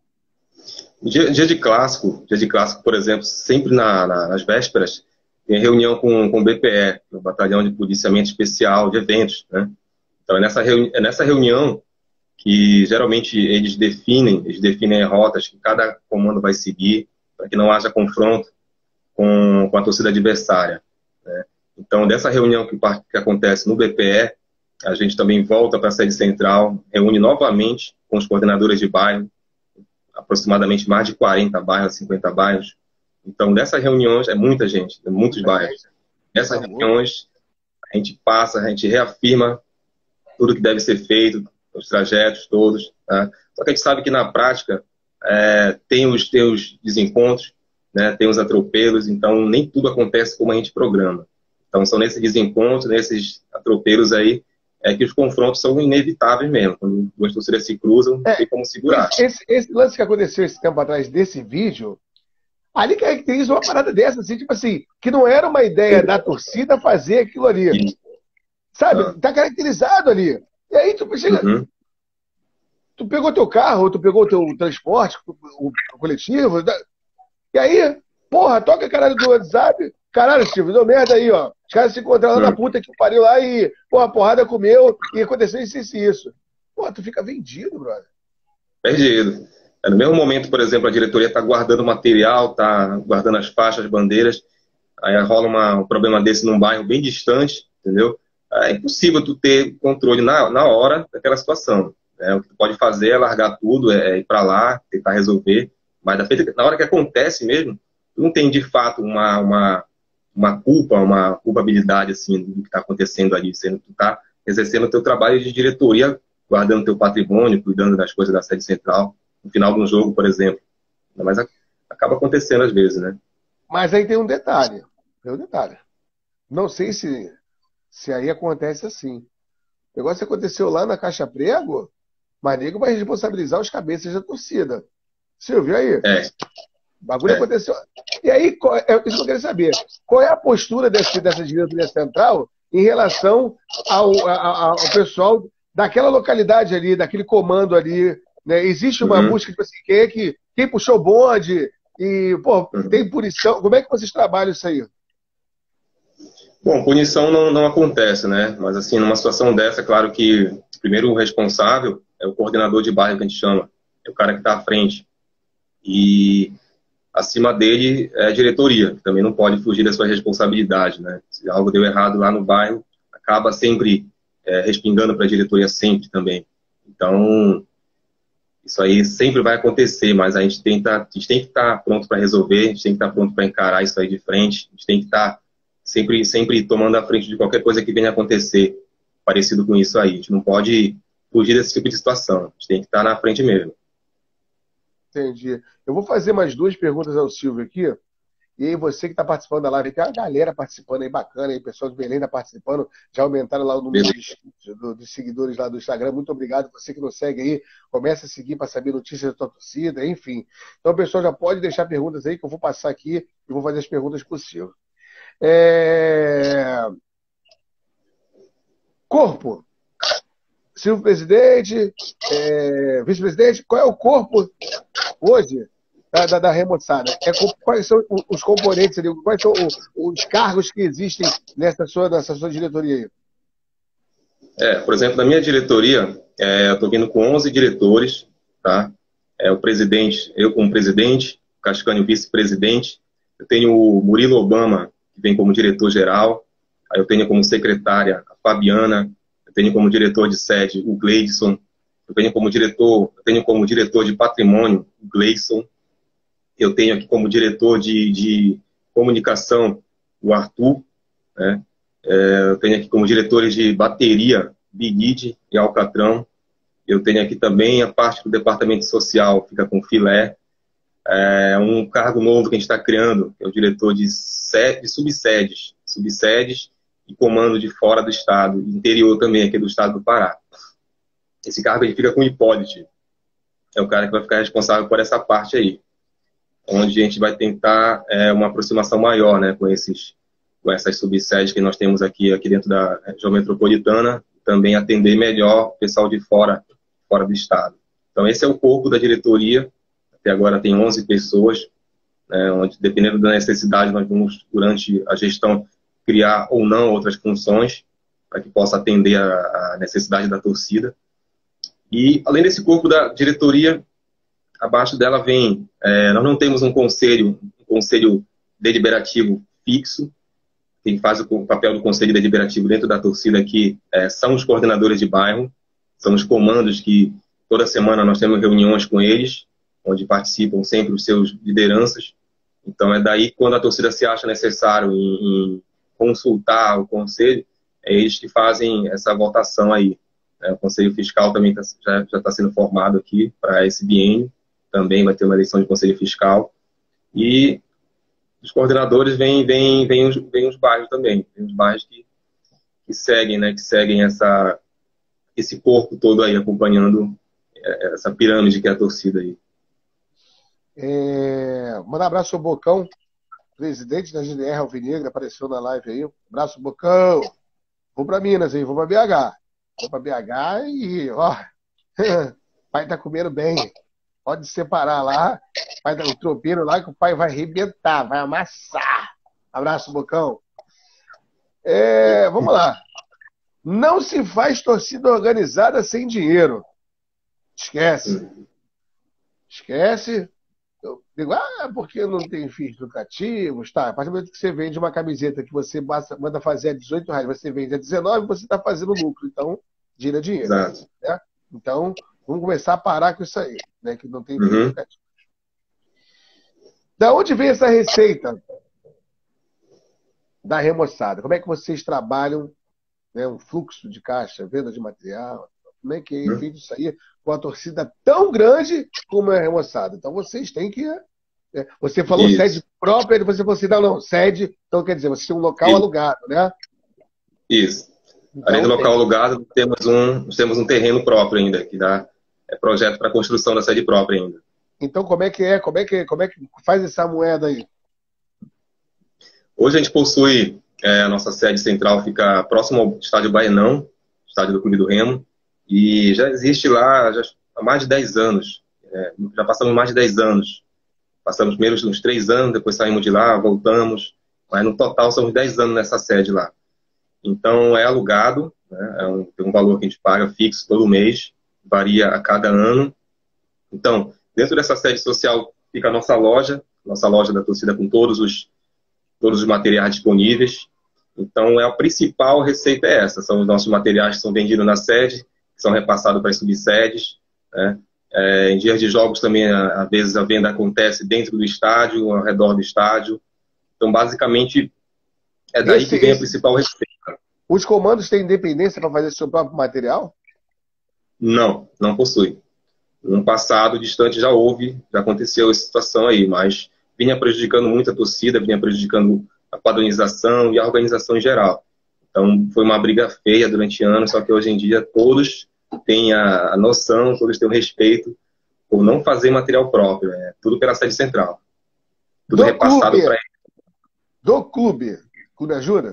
Dia, dia de clássico, dia de clássico, por exemplo, sempre na, na, nas vésperas, tem reunião com, com o B P E, o Batalhão de Policiamento Especial de Eventos, né? Então é nessa, reuni é nessa reunião que geralmente eles definem, eles definem rotas que cada comando vai seguir, para que não haja confronto com, com a torcida adversária, né? Então, dessa reunião que, que acontece no B P E, a gente também volta para a sede central, reúne novamente com os coordenadores de bairro, aproximadamente mais de quarenta bairros, cinquenta bairros. Então, dessas reuniões, é muita gente, é muitos bairros. Nessas reuniões, a gente passa, a gente reafirma tudo que deve ser feito, os trajetos todos. Tá? Só que a gente sabe que, na prática, é, tem, os, tem os desencontros, né, tem os atropelos, então nem tudo acontece como a gente programa. Então, são nesses desencontros, nesses atropelos aí, é que os confrontos são inevitáveis mesmo. Quando duas torcidas se cruzam, não É, tem como segurar. esse, esse lance que aconteceu esse tempo atrás desse vídeo, ali caracteriza uma parada dessa, assim, tipo assim, que não era uma ideia da torcida fazer aquilo ali. Sabe? Ah. Tá caracterizado ali. E aí tu chega. Uhum. Tu pegou teu carro, ou tu pegou teu transporte, o, o coletivo, e aí, porra, toca caralho do WhatsApp. Caralho, Silvio, deu merda aí, ó. Os caras se encontraram lá na puta que pariu lá e, porra, a porrada comeu e aconteceu isso, isso e isso. Porra, tu fica vendido, brother. Perdido. É, no mesmo momento, por exemplo, a diretoria está guardando material, está guardando as faixas, as bandeiras, aí rola uma, um problema desse num bairro bem distante, entendeu? É impossível tu ter controle na, na hora daquela situação. Né? O que tu pode fazer é largar tudo, é, é ir para lá, tentar resolver, mas na hora que acontece mesmo, tu não tem de fato uma, uma, uma culpa, uma culpabilidade assim, do que está acontecendo ali, sendo que tu está exercendo o teu trabalho de diretoria, guardando teu patrimônio, cuidando das coisas da sede central, no final de um jogo, por exemplo. Mas acaba acontecendo às vezes, né? Mas aí tem um detalhe. Tem um detalhe. Não sei se, se aí acontece assim. O negócio aconteceu lá na Caixa Prego, mas nego vai responsabilizar os cabeças da torcida. Silvio, aí? É. O bagulho é. aconteceu. E aí, é isso que eu quero saber. Qual é a postura desse, dessa diretoria central em relação ao, ao, ao pessoal daquela localidade ali, daquele comando ali, né? Existe uma Uhum. busca, tipo assim, quem, é que, quem puxou o bonde e, pô, Uhum. tem punição. Como é que vocês trabalham isso aí? Bom, punição não, não acontece, né? Mas, assim, numa situação dessa, claro que primeiro o responsável é o coordenador de bairro, que a gente chama. É o cara que está à frente. E acima dele é a diretoria, que também não pode fugir da sua responsabilidade, né? Se algo deu errado lá no bairro, acaba sempre é, respingando para a diretoria sempre também. Então, isso aí sempre vai acontecer, mas a gente, tenta, a gente tem que estar pronto para resolver, a gente tem que estar pronto para encarar isso aí de frente, a gente tem que estar sempre, sempre tomando a frente de qualquer coisa que venha a acontecer parecido com isso aí. A gente não pode fugir desse tipo de situação, a gente tem que estar na frente mesmo. Entendi. Eu vou fazer mais duas perguntas ao Silvio aqui, E aí você que está participando da live, tem uma galera participando aí bacana, aí, o pessoal de Belém está participando, já aumentaram lá o número de, de, de seguidores lá do Instagram. Muito obrigado. Você que não segue aí, começa a seguir para saber notícias da tua torcida, enfim. Então, o pessoal já pode deixar perguntas aí que eu vou passar aqui e vou fazer as perguntas possíveis. É... Corpo. Silvio presidente, é... vice-presidente, qual é o corpo hoje da, da, da remoçada? É, quais são os componentes ali? Quais são os, os cargos que existem nessa sua, nessa sua diretoria aí? É, por exemplo, na minha diretoria, é, eu estou vindo com onze diretores, tá? É, o presidente, eu como presidente, o Cascânio vice-presidente, eu tenho o Murilo Obama, que vem como diretor-geral, aí eu tenho como secretária a Fabiana, eu tenho como diretor de sede o Gleidson, eu tenho como diretor, eu tenho como diretor de patrimônio o Gleison, eu tenho aqui como diretor de, de comunicação o Arthur, né? É, eu tenho aqui como diretores de bateria Biguide e Alcatrão, eu tenho aqui também a parte do departamento social, fica com Filé, é, um cargo novo que a gente está criando, que é o diretor de, sede, de subsedes, subsedes e comando de fora do estado, interior também, aqui do estado do Pará. Esse cargo ele fica com o Hipólito, é o cara que vai ficar responsável por essa parte aí, onde a gente vai tentar é, uma aproximação maior, né, com, esses, com essas subsedes que nós temos aqui, aqui dentro da região metropolitana, também atender melhor o pessoal de fora, fora do estado. Então esse é o corpo da diretoria, até agora tem onze pessoas, né, onde dependendo da necessidade nós vamos, durante a gestão, criar ou não outras funções, para que possa atender a, a necessidade da torcida. E além desse corpo da diretoria, abaixo dela vem, é, nós não temos um conselho, um conselho deliberativo fixo. Quem faz o papel do conselho deliberativo dentro da torcida aqui é, são os coordenadores de bairro, são os comandos que toda semana nós temos reuniões com eles, onde participam sempre os seus lideranças. Então é daí que quando a torcida se acha necessário em, em consultar o conselho, é eles que fazem essa votação aí. É, o conselho fiscal também tá, já está sendo formado aqui para esse biênio, também vai ter uma eleição de conselho fiscal. E os coordenadores vêm, vêm, vêm, os, vêm os bairros também, vêm os bairros que, que seguem, né, que seguem essa, esse corpo todo aí, acompanhando essa pirâmide que é a torcida aí. É, manda um abraço ao Bocão, presidente da G D R Alvinegra, apareceu na live aí. Abraço, Bocão. Vou para Minas, hein? Vou para B H. Vou para B H e, ó, o pai tá comendo bem. Pode separar lá, pai dá um tropeiro lá que o pai vai arrebentar, vai amassar. Abraço, Bocão. É, vamos lá. Não se faz torcida organizada sem dinheiro. Esquece. Esquece. Eu digo, ah, porque não tem fins lucrativos, tá? A partir do momento que você vende uma camiseta que você manda fazer a dezoito reais, você vende a dezenove, você está fazendo lucro. Então, dinheiro é dinheiro. Exato. Né? Então, vamos começar a parar com isso aí, né? Que não tem fins Uhum. lucrativos. Da onde vem essa receita da remoçada? Como é que vocês trabalham, né, um fluxo de caixa, venda de material? Como é que é feito isso aí com a torcida tão grande como é a remoçada? Então vocês têm que... É, você falou Isso. sede própria, depois você falou assim, não, não, sede, então quer dizer, você tem um local Isso. alugado, né? Isso. Então, Além do local tem... alugado, temos um, temos um terreno próprio ainda, que dá é projeto para construção da sede própria ainda. Então como é que é? Como é que, como é que faz essa moeda aí? Hoje a gente possui, é, a nossa sede central fica próximo ao estádio Baenão, estádio do Clube do Remo, e já existe lá já, há mais de dez anos. É, já passamos mais de dez anos. Passamos primeiro uns três anos, depois saímos de lá, voltamos, mas no total são dez anos nessa sede lá. Então é alugado, né, é um, tem um valor que a gente paga fixo todo mês, varia a cada ano. Então, dentro dessa sede social fica a nossa loja, nossa loja da torcida com todos os, todos os materiais disponíveis. Então, é a principal receita é essa, são os nossos materiais que são vendidos na sede, que são repassados para as subsedes, né? É, em dias de jogos também, às vezes, a venda acontece dentro do estádio, ao redor do estádio. Então, basicamente, é daí Esse, que vem a esse... principal receita. Os comandos têm independência para fazer seu próprio material? Não, não possui. No passado distante já houve, já aconteceu essa situação aí, mas vinha prejudicando muito a torcida, vinha prejudicando a padronização e a organização em geral. Então, foi uma briga feia durante anos, só que hoje em dia todos têm a, a noção, todos têm o respeito por não fazer material próprio, né? Tudo pela sede central. Tudo Do repassado clube. para ele. Do clube. Clube ajuda?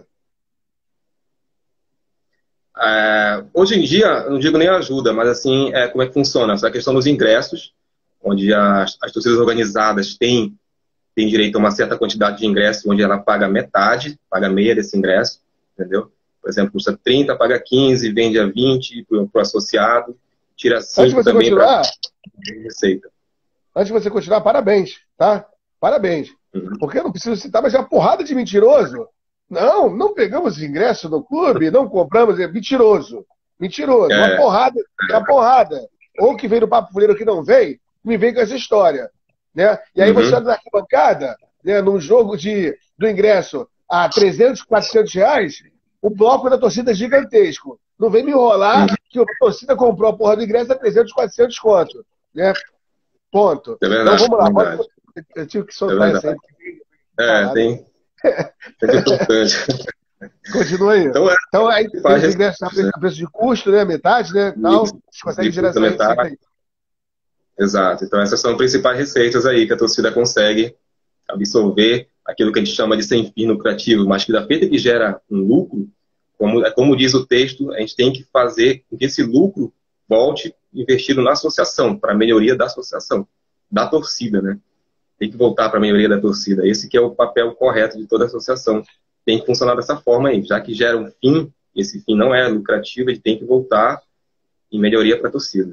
É, hoje em dia, eu não digo nem ajuda, mas assim, é, como é que funciona? Essa questão dos ingressos, onde as, as torcidas organizadas têm, têm direito a uma certa quantidade de ingressos, onde ela paga metade, paga meia desse ingresso, entendeu? Por exemplo, custa trinta, paga quinze, vende a vinte para o associado, tira cinco também para receita. Antes de você continuar, parabéns, tá? Parabéns. Uhum. Porque eu não preciso citar, mas é uma porrada de mentiroso. Não, não pegamos ingresso no clube, não compramos, é mentiroso. Mentiroso, é. uma porrada, uma porrada. Ou que vem do Papo Fuleiro que não vem, me vem com essa história. Né? E aí uhum. você anda na arquibancada, né, num jogo de, do ingresso a trezentos, quatrocentos reais, o bloco da torcida é gigantesco. Não vem me enrolar que a torcida comprou a porra do ingresso a trezentos, quatrocentos conto. Né? Ponto. É verdade, então vamos lá. é Pode... Eu tive que soltar é isso aí. É, tem. É importante. Continua aí. Então, é, então aí faz os ingressos a preço de custo, né? Metade, né? Tal, você consegue gerar essa receita aí. Exato. Então essas são as principais receitas aí que a torcida consegue absorver, aquilo que a gente chama de sem fim lucrativo, mas que da feita que gera um lucro, como, como diz o texto, a gente tem que fazer com que esse lucro volte investido na associação, para a melhoria da associação, da torcida, né? Tem que voltar para a melhoria da torcida. Esse que é o papel correto de toda a associação. Tem que funcionar dessa forma aí. Já que gera um fim, esse fim não é lucrativo, a gente tem que voltar em melhoria para a torcida.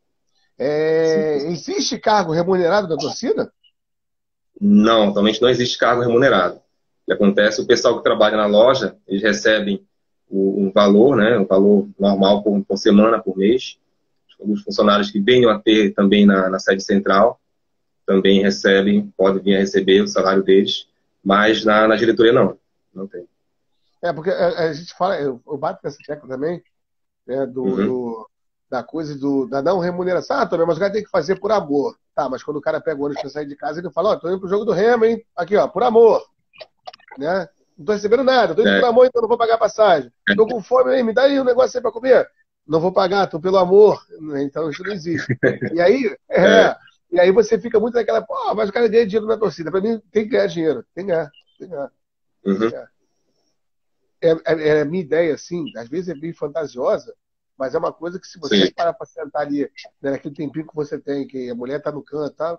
É... Existe cargo remunerado da torcida? Não, atualmente não existe cargo remunerado. O que acontece, o pessoal que trabalha na loja, eles recebem um valor, né, um valor normal por, por semana, por mês. Os funcionários que venham a ter também na, na sede central também recebem, podem vir a receber o salário deles, mas na, na diretoria não, não tem. É, porque a, a gente fala, eu, eu bato nessa tecla também, né, do, uhum. do, da coisa do, da não remuneração. Ah, Tony, mas o cara tem que fazer por amor. Tá, mas quando o cara pega o ônibus pra sair de casa, ele fala, ó, oh, tô indo pro jogo do Remo, hein? Aqui, ó, por amor. Né? Não tô recebendo nada, tô indo é. por amor, então não vou pagar passagem. Tô com fome aí, me dá aí um negócio aí pra comer. Não vou pagar, tô pelo amor. Então isso não existe. E aí, é... é. E aí você fica muito naquela, pô, mas o cara ganha dinheiro na torcida. Para mim, tem que ganhar dinheiro. Tem que ganhar. Tem que ganhar. Uhum. Tem que ganhar. É, é, é a minha ideia, assim, às vezes é bem fantasiosa, mas é uma coisa que se você Sim. parar para sentar ali, né, naquele tempinho que você tem, que a mulher tá no canto, tá?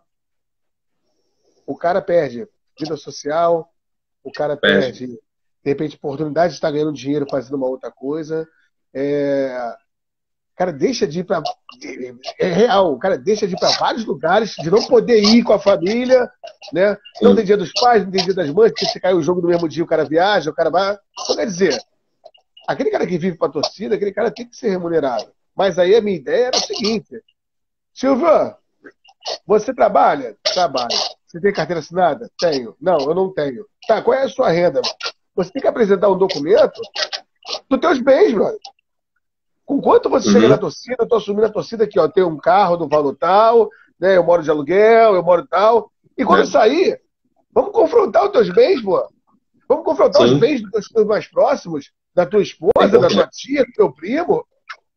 O cara perde vida social, o cara perde, perde de repente, oportunidade de estar ganhando dinheiro fazendo uma outra coisa. É... Cara, deixa de ir para... É real, o cara deixa de ir para vários lugares, de não poder ir com a família, né? Não tem dia dos pais, não tem dia das mães, porque se cair o jogo no mesmo dia, o cara viaja, o cara vai... Então, quer dizer, aquele cara que vive para a torcida, aquele cara tem que ser remunerado. Mas aí a minha ideia era a seguinte: Silvio, você trabalha? Trabalho. Você tem carteira assinada? Tenho. Não, eu não tenho. Tá, qual é a sua renda? Você tem que apresentar um documento dos teus bens, brother. Com quanto você uhum. chega na torcida, eu tô assumindo a torcida aqui, ó, tem um carro do valor tal, né, eu moro de aluguel, eu moro tal. E quando é. sair, vamos confrontar os teus bens, pô. Vamos confrontar Sim. os bens dos teus mais próximos, da tua esposa, da tua tia, do teu primo.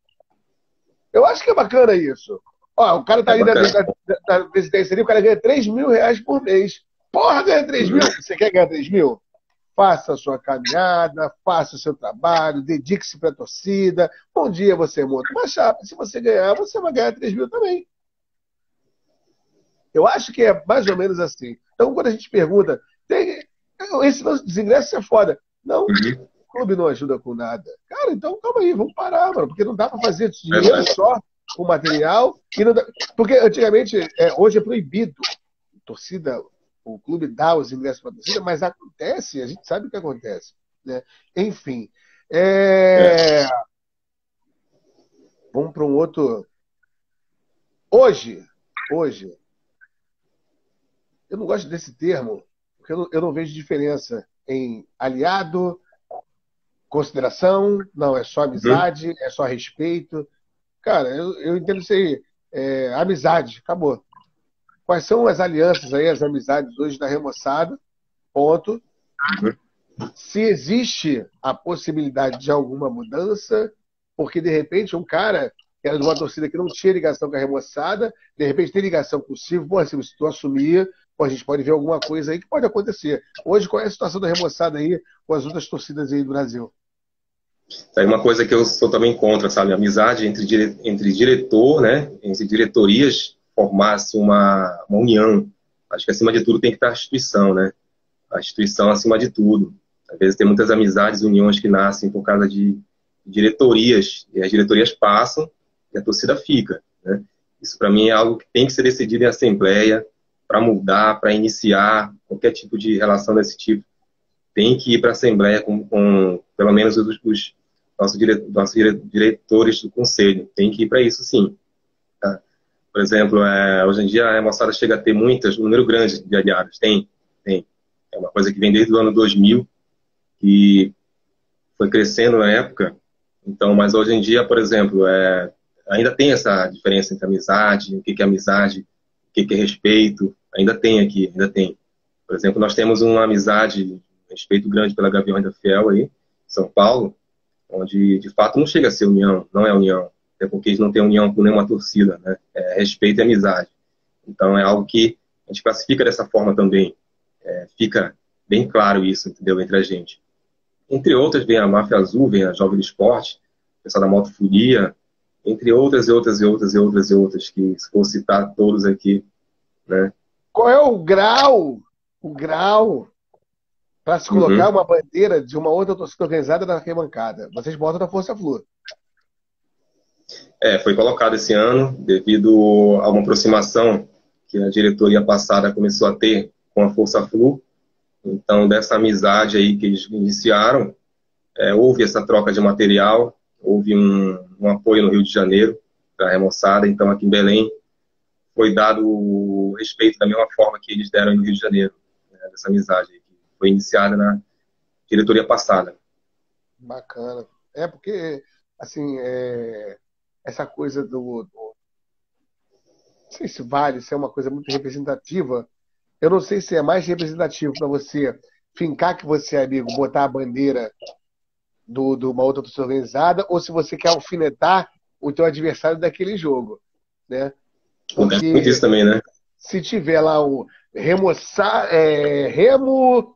Eu acho que é bacana isso. Ó, o cara tá é ali na, na, na residência ali, o cara ganha três mil reais por mês. Porra, ganha três mil? Você quer ganhar três mil? Faça a sua caminhada, faça o seu trabalho, dedique-se para a torcida. Um dia você monta uma chapa. Se você ganhar, você vai ganhar três mil também. Eu acho que é mais ou menos assim. Então, quando a gente pergunta, tem, esse desingresso é foda. Não, o clube não ajuda com nada. Cara, então calma aí, vamos parar, mano, porque não dá para fazer dinheiro só com material. E não dá, porque antigamente, é, hoje é proibido. Torcida... O clube dá os ingressos para a torcida, mas acontece, a gente sabe o que acontece. Né? Enfim. É... É. Vamos para um outro. Hoje, hoje, eu não gosto desse termo, porque eu não, eu não vejo diferença em aliado, consideração, não, é só amizade, é só respeito. Cara, eu, eu entendo isso aí. É, amizade, acabou. quais são as alianças aí, as amizades hoje da Remoçada, ponto. Se existe a possibilidade de alguma mudança, porque de repente um cara que era de uma torcida que não tinha ligação com a Remoçada, de repente tem ligação com o Silvio, pô, Silvio, se tu assumir, pô, a gente pode ver alguma coisa aí que pode acontecer. Hoje, qual é a situação da Remoçada aí com as outras torcidas aí do Brasil? É uma coisa que eu sou também contra, sabe? Amizade entre, dire... entre diretor, né? Entre diretorias, formasse uma, uma união. Acho que acima de tudo tem que estar a instituição, né? A instituição acima de tudo. Às vezes tem muitas amizades, uniões que nascem por causa de diretorias, e as diretorias passam e a torcida fica, né? Isso para mim é algo que tem que ser decidido em assembleia, para mudar, para iniciar qualquer tipo de relação desse tipo. Tem que ir para a assembleia com, com pelo menos os, os nossos, dire, nossos diretores do conselho. Tem que ir para isso, sim. Tá? Por exemplo, é, hoje em dia a moçada chega a ter muitas, um número grande de aliados. Tem, tem. É uma coisa que vem desde o ano dois mil, que foi crescendo na época. Então, mas hoje em dia, por exemplo, é, ainda tem essa diferença entre amizade, o que é amizade, o que é respeito. Ainda tem aqui, ainda tem. Por exemplo, nós temos uma amizade, um respeito grande pela Gaviões da Fiel aí, em São Paulo, onde de fato não chega a ser união, não é união. É porque eles não têm união com nenhuma torcida, né? É respeito e amizade. Então é algo que a gente classifica dessa forma também. É, fica bem claro isso, entendeu? Entre a gente. Entre outras, vem a Máfia Azul, vem a Jovem do Esporte, o pessoal da Moto Folia, entre outras e outras e outras e outras e outras, que se for citar todos aqui, né? Qual é o grau, o grau para se colocar uhum. uma bandeira de uma outra torcida organizada na arquibancada? Vocês botam na Força Flu. É, foi colocado esse ano, devido a uma aproximação que a diretoria passada começou a ter com a Força Flu. Então, dessa amizade aí que eles iniciaram, é, houve essa troca de material, houve um, um apoio no Rio de Janeiro para a Remoçada. Então, aqui em Belém, foi dado o respeito da mesma forma que eles deram no Rio de Janeiro, né, dessa amizade que foi iniciada na diretoria passada. Bacana. É porque, assim, é... essa coisa do, do... Não sei se vale, se é uma coisa muito representativa. Eu não sei se é mais representativo para você fincar que você é amigo, botar a bandeira de do, do uma outra torcida organizada, ou se você quer alfinetar o teu adversário daquele jogo, né? Porque isso também, né? Se tiver lá o Remo, é, Remo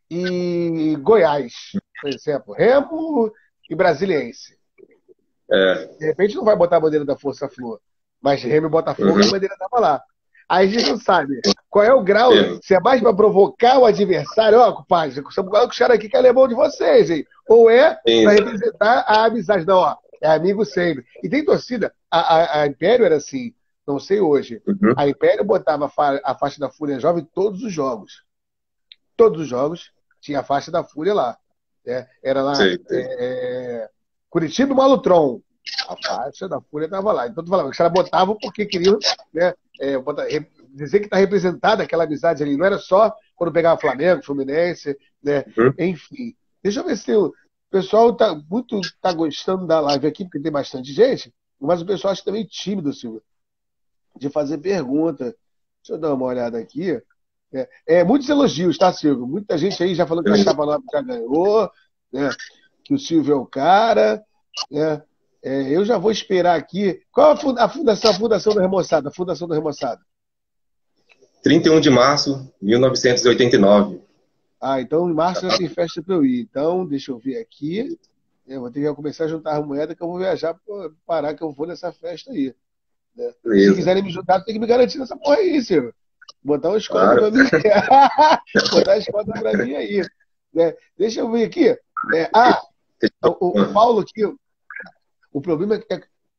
e Goiás, por exemplo, Remo e Brasiliense. É. De repente não vai botar a bandeira da Força Flor, mas Remo e Botafogo, uhum. a bandeira estava lá. Aí a gente não sabe qual é o grau, é. se é mais para provocar o adversário, ó, compadre, estamos com o cara aqui que é alemão de vocês, hein? Ou é para representar a amizade. Não, ó, é amigo sempre. E tem torcida, a, a, a Império era assim, não sei hoje, uhum. a Império botava a, fa a faixa da Fúria Jovem em todos os jogos. Todos os jogos tinha a faixa da Fúria lá. Né? Era lá, sim, sim. É, Curitiba e Malutron. A faixa da Fúria estava lá. Então, tu falava, os caras botavam porque queriam, né, é, botar, dizer que está representada aquela amizade ali. Não era só quando pegava Flamengo, Fluminense, né? Uhum. Enfim. Deixa eu ver se o pessoal tá muito tá gostando da live aqui, porque tem bastante gente, mas o pessoal acha também tímido, Silvio, de fazer pergunta. Deixa eu dar uma olhada aqui. É, é, muitos elogios, tá, Silvio? Muita gente aí já falou que a Chapa Nova já ganhou, né? Que o Silvio é o cara, né? É, eu já vou esperar aqui. Qual a fundação, a fundação da Remoçada? A fundação da Remoçada? trinta e um de março de mil novecentos e oitenta e nove. Ah, então em março já tem festa para eu ir. Então, deixa eu ver aqui. Eu vou ter que começar a juntar a moeda que eu vou viajar para parar que eu vou nessa festa aí. Né? Se quiserem me juntar, tem que me garantir nessa porra aí, Silvio. Botar uma escola claro. para mim. Botar a escola para mim aí. Né? Deixa eu ver aqui. É, ah, o, o Paulo aqui. O problema é que.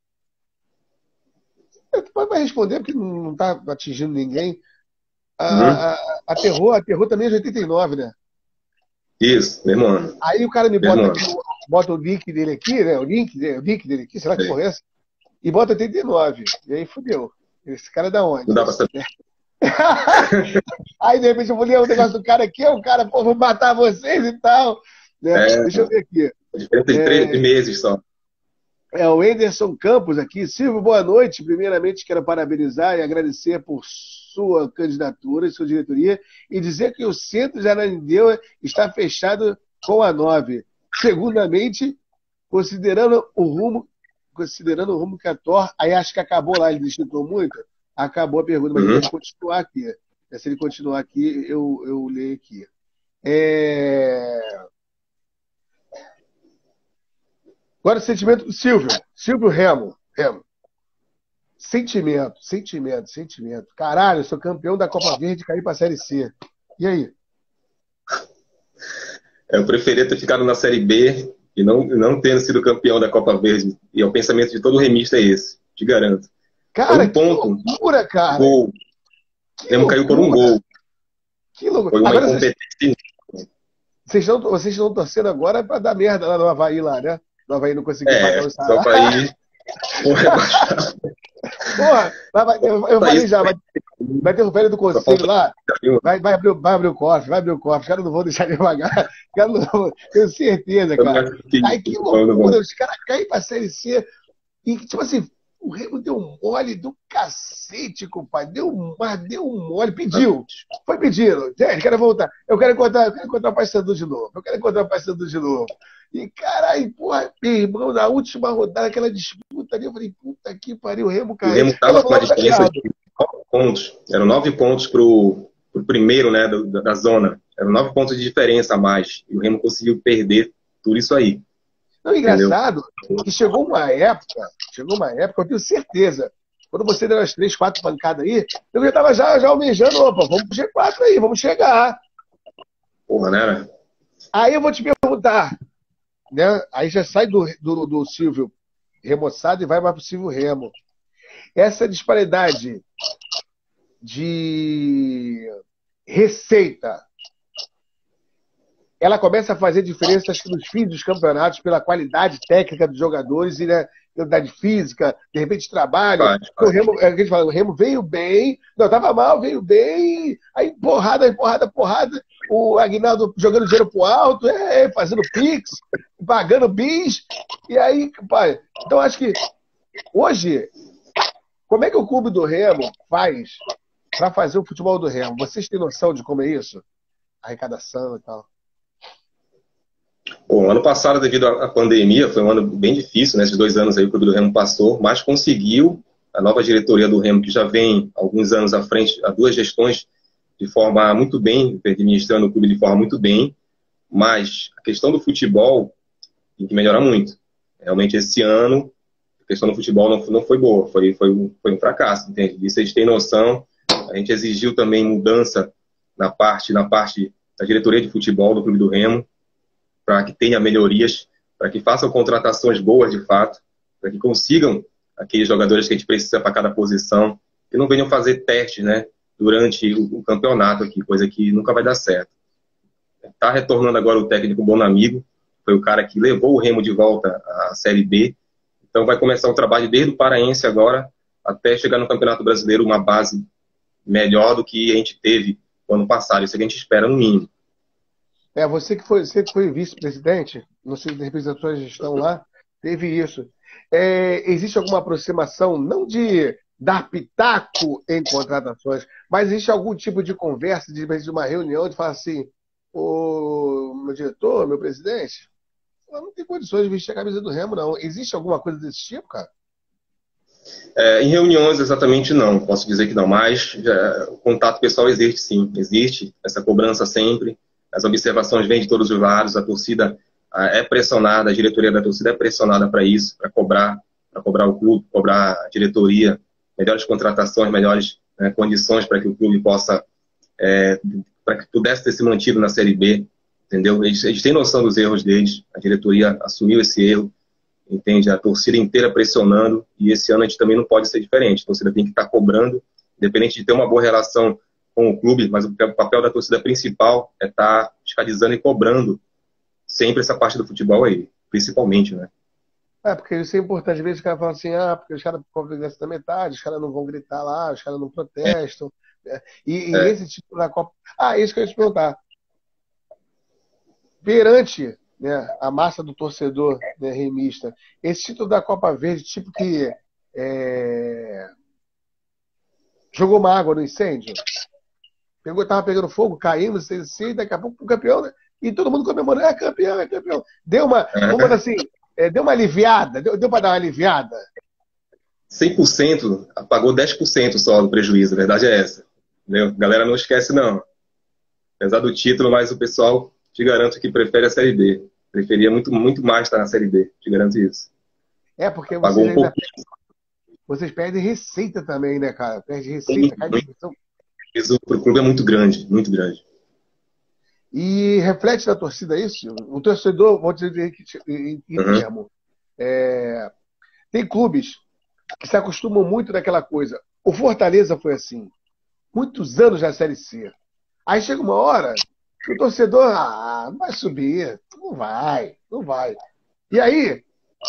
Tu pode responder, porque não está atingindo ninguém. A, uhum. a, a, Terror, a Terror também é de oitenta e nove, né? Isso, meu irmão. Aí o cara me bota, aqui, bota o link dele aqui, né? O link, o link dele aqui, será que porra é essa? E bota oitenta e nove. E aí fudeu. Esse cara é da onde? Não dá pra saber. Aí de repente eu vou ler o negócio do cara aqui, o cara, pô, vou matar vocês e tal. Né? É, deixa eu ver aqui. Tem três é... meses só. É o Enderson Campos aqui. Silvio, boa noite. Primeiramente, quero parabenizar e agradecer por sua candidatura e sua diretoria e dizer que o centro de Ananindeua está fechado com a nove. Segundamente, considerando o rumo, considerando o rumo que a Thor, aí acho que acabou lá, ele digitou muito, acabou a pergunta, mas uhum. ele vai continuar aqui. Se ele continuar aqui, eu, eu leio aqui. É... Agora o sentimento do Silvio. Silvio Remo. Remo. Sentimento, sentimento, sentimento. Caralho, eu sou campeão da Copa Verde e caí pra Série C. E aí? Eu preferia ter ficado na Série B e não, não tendo sido campeão da Copa Verde. E o pensamento de todo remista é esse, te garanto. Cara, um que ponto, loucura, cara. Gol. O Remo caiu por um gol. Que loucura. Foi uma agora, incompetência. Vocês estão, vocês estão torcendo agora pra dar merda lá no Havaí, lá, né? No Havaí não conseguiu é, pagar o salário. Só pra ir... Porra, vai, eu, eu falei já, vai, vai ter o velho do conselho lá, vai, vai, abrir, vai abrir o cofre, vai abrir o cofre, os caras não vão deixar de pagar, cara não vão, tenho certeza, cara. Ai, que loucura, os caras caem pra Série C e, tipo assim, o Remo deu um mole do cacete, compadre, deu, mas deu um mole, pediu, foi pedindo, gente, quero voltar, eu quero encontrar, eu quero encontrar o Paysandu de novo, eu quero encontrar o Paysandu de novo. E, caralho, porra, meu irmão, na última rodada, aquela disputa ali, eu falei, puta que pariu, o Remo caiu. O Remo estava com uma diferença de nove pontos. Eram nove pontos pro, pro primeiro, né, da, da zona. Eram nove pontos de diferença a mais. E o Remo conseguiu perder tudo isso aí. Não, engraçado, que chegou uma época, chegou uma época, eu tenho certeza, quando você deu as três, quatro pancadas aí, eu já estava já, já almejando, opa, vamos pro G quatro aí, vamos chegar. Porra, né? Aí eu vou te perguntar, né? Aí já sai do, do, do Silvio Remoçado e vai mais para o Silvio Remo. Essa disparidade de receita, ela começa a fazer diferença acho que nos fins dos campeonatos pela qualidade técnica dos jogadores e né, qualidade física, de repente trabalho. Vai, vai. O Remo, a gente fala, o Remo veio bem, não, estava mal, veio bem, aí porrada, porrada, porrada, o Aguinaldo jogando dinheiro pro alto, é, fazendo pix, pagando bis, e aí, pai, então acho que hoje, como é que o clube do Remo faz para fazer o futebol do Remo? Vocês têm noção de como é isso? Arrecadação e tal. Bom, ano passado, devido à pandemia, foi um ano bem difícil, né? Esses dois anos aí o clube do Remo passou, mas conseguiu, a nova diretoria do Remo, que já vem alguns anos à frente, há duas gestões, de forma muito bem, administrando o clube de forma muito bem, mas a questão do futebol tem que melhorar muito. Realmente, esse ano, a questão do futebol não, não foi boa, foi, foi, um, foi um fracasso, entende? E vocês têm noção, a gente exigiu também mudança na parte, na parte da diretoria de futebol do clube do Remo, para que tenha melhorias, para que façam contratações boas de fato, para que consigam aqueles jogadores que a gente precisa para cada posição, e não venham fazer testes, né, durante o, o campeonato aqui, coisa que nunca vai dar certo. Está retornando agora o técnico Bonamigo, foi o cara que levou o Remo de volta à Série B, então vai começar o trabalho desde o Paraense agora, até chegar no Campeonato Brasileiro, uma base melhor do que a gente teve no ano passado, isso que a gente espera no mínimo. É, você que foi, você que foi vice-presidente, não sei se representou a gestão lá, teve isso. É, existe alguma aproximação, não de dar pitaco em contratações, mas existe algum tipo de conversa, de, de uma reunião, de falar assim, ô, meu diretor, meu presidente, eu não tenho condições de vestir a camisa do Remo, não. Existe alguma coisa desse tipo, cara? É, em reuniões, exatamente não, posso dizer que não, mas já, o contato pessoal existe sim, existe essa cobrança sempre, as observações vêm de todos os lados, a torcida é pressionada, a diretoria da torcida é pressionada para isso, para cobrar, para cobrar o clube, cobrar a diretoria, melhores contratações, melhores né, condições para que o clube possa, é, para que pudesse ter se mantido na Série B, entendeu? Eles, eles têm noção dos erros deles, a diretoria assumiu esse erro, entende? A torcida inteira pressionando, e esse ano a gente também não pode ser diferente, a torcida tem que estar cobrando, independente de ter uma boa relação com o clube, mas o papel da torcida principal é estar fiscalizando e cobrando sempre essa parte do futebol aí, principalmente, né? É, porque isso é importante. Às vezes os caras falam assim, ah, porque os caras cobram da metade, os caras não vão gritar lá, os caras não protestam. É. E, e é. esse tipo da Copa... Ah, isso que eu ia te perguntar. Perante né, a massa do torcedor, né, remista. Esse título da Copa Verde, tipo que é, jogou uma água no incêndio, pegou, tava pegando fogo, caímos, assim, daqui a pouco o campeão, né, e todo mundo comemorando, é campeão, é campeão. Deu uma, vamos assim, é, deu uma aliviada, deu, deu para dar uma aliviada. cem por cento, pagou dez por cento só do prejuízo, a verdade é essa. Entendeu? A galera não esquece, não. Apesar do título, mas o pessoal, te garanto que prefere a Série B. Preferia muito, muito mais estar na Série B, te garanto isso. É, porque pagou vocês, um ainda, pouquinho. Vocês perdem receita também, né, cara? Perde receita, cai de divisão. Isso para o clube é muito grande, muito grande. E reflete na torcida isso? O torcedor, vou dizer em, em Uhum. termo, é, tem clubes que se acostumam muito naquela coisa. O Fortaleza foi assim. Muitos anos na Série C. Aí chega uma hora que o torcedor, ah, não vai subir. Não vai, não vai. E aí,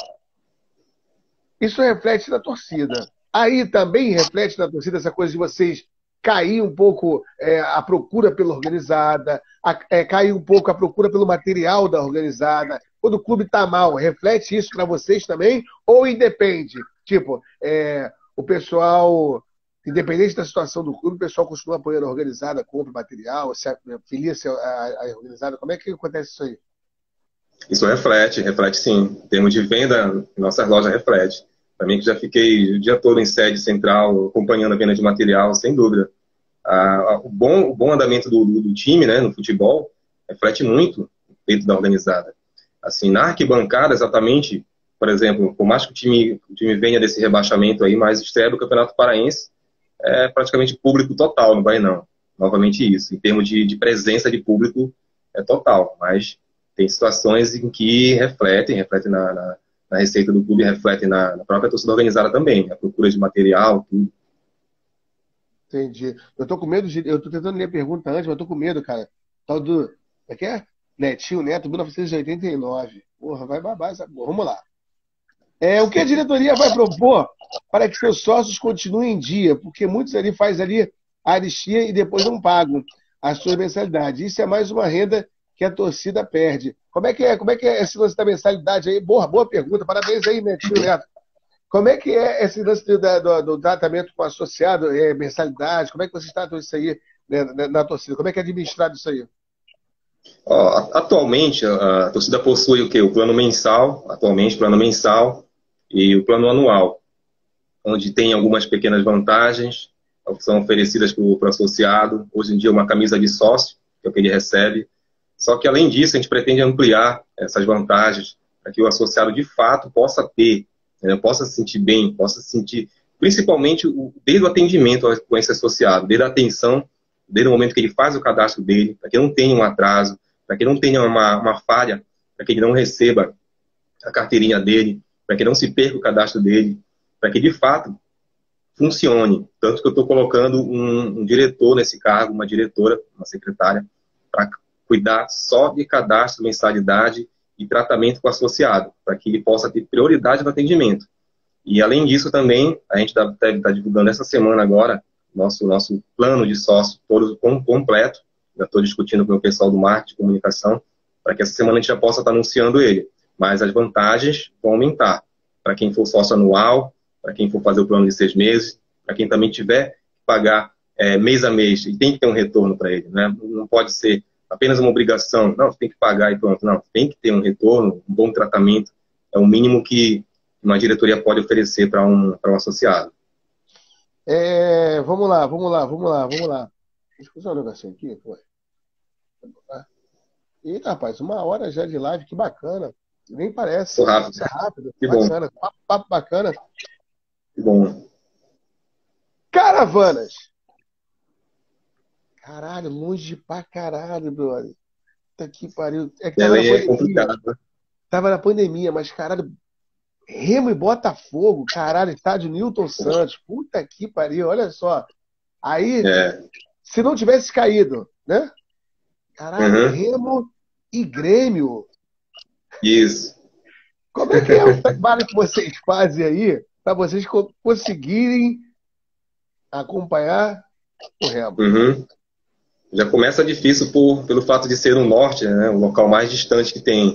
isso reflete na torcida. Aí também reflete na torcida essa coisa de vocês cair um pouco é, a procura pela organizada, a, é, cair um pouco a procura pelo material da organizada. Quando o clube está mal, reflete isso para vocês também? Ou independe? Tipo, é, o pessoal, independente da situação do clube, o pessoal costuma apoiar a organizada, compra material, se filia-se a, a organizada. Como é que acontece isso aí? Isso reflete, reflete sim. Em termos de venda, nossas lojas reflete. Também que já fiquei o dia todo em sede central, acompanhando a venda de material, sem dúvida. Ah, o, bom, o bom andamento do, do, do time, né, no futebol, reflete muito o feito da organizada. Assim, na arquibancada, exatamente, por exemplo, por mais que o time, o time venha desse rebaixamento aí, mas estreia do Campeonato Paraense é praticamente público total, não vai não. Novamente isso. Em termos de, de presença de público, é total. Mas tem situações em que refletem, refletem na, na, na receita do clube, refletem na, na própria torcida organizada também, a procura de material, tudo. Entendi. Eu tô com medo de. Eu tô tentando ler a pergunta antes, mas eu tô com medo, cara. Tal do. Como é que é? Netinho Neto, mil novecentos e oitenta e nove. Porra, vai babar essa porra. Vamos lá. É, o que a diretoria vai propor para que seus sócios continuem em dia? Porque muitos ali fazem ali a anistia e depois não pagam as suas mensalidades. Isso é mais uma renda que a torcida perde. Como é que é? Como é que é esse lance da mensalidade aí? Boa, boa pergunta. Parabéns aí, Netinho Neto. Como é que é esse lance do, do, do tratamento com o associado, é, mensalidade? Como é que vocês tratam isso aí, né, na, na torcida? Como é que é administrado isso aí? Ó, atualmente, a, a torcida possui o quê? O plano mensal, atualmente, plano mensal e o plano anual, onde tem algumas pequenas vantagens que são oferecidas para o associado. Hoje em dia, uma camisa de sócio, que é o que ele recebe. Só que, além disso, a gente pretende ampliar essas vantagens para que o associado, de fato, possa ter, né, possa se sentir bem, possa se sentir, principalmente, desde o atendimento com esse associado, desde a atenção, desde o momento que ele faz o cadastro dele, para que não tenha um atraso, para que não tenha uma, uma falha, para que ele não receba a carteirinha dele, para que não se perca o cadastro dele, para que, de fato, funcione. Tanto que eu estou colocando um, um diretor nesse cargo, uma diretora, uma secretária, para cuidar só de cadastro, mensalidade e tratamento com o associado, para que ele possa ter prioridade no atendimento. E, além disso, também, a gente deve estar divulgando essa semana agora nosso, nosso plano de sócio todo completo. Já estou discutindo com o pessoal do marketing e comunicação, para que essa semana a gente já possa estar anunciando ele. Mas as vantagens vão aumentar. Para quem for sócio anual, para quem for fazer o plano de seis meses, para quem também tiver que pagar é, mês a mês, e tem que ter um retorno para ele, né? Não pode ser apenas uma obrigação, não, você tem que pagar e pronto. Não, tem que ter um retorno, um bom tratamento, é o mínimo que uma diretoria pode oferecer para um, para um associado. É, vamos lá, vamos lá, vamos lá, vamos lá. Deixa eu fazer um negocinho aqui. Pô. Eita, rapaz, uma hora já de live, que bacana. Nem parece. Tô rápido. Isso é rápido. Que bacana. bom. Papo, papo bacana. Que bom. Caravanas. Caralho, longe pra caralho, brother. Puta que pariu. É que tava na Belém é pandemia. complicado. Tava na pandemia, mas caralho. Remo e Botafogo, caralho, estádio Newton Santos. Puta que pariu, olha só. Aí, É. se não tivesse caído, né? Caralho, Uhum. Remo e Grêmio. Isso. Como é que é o trabalho que vocês fazem aí para vocês co- conseguirem acompanhar o Remo? Uhum. Já começa difícil por, pelo fato de ser no norte, né, o local mais distante que tem.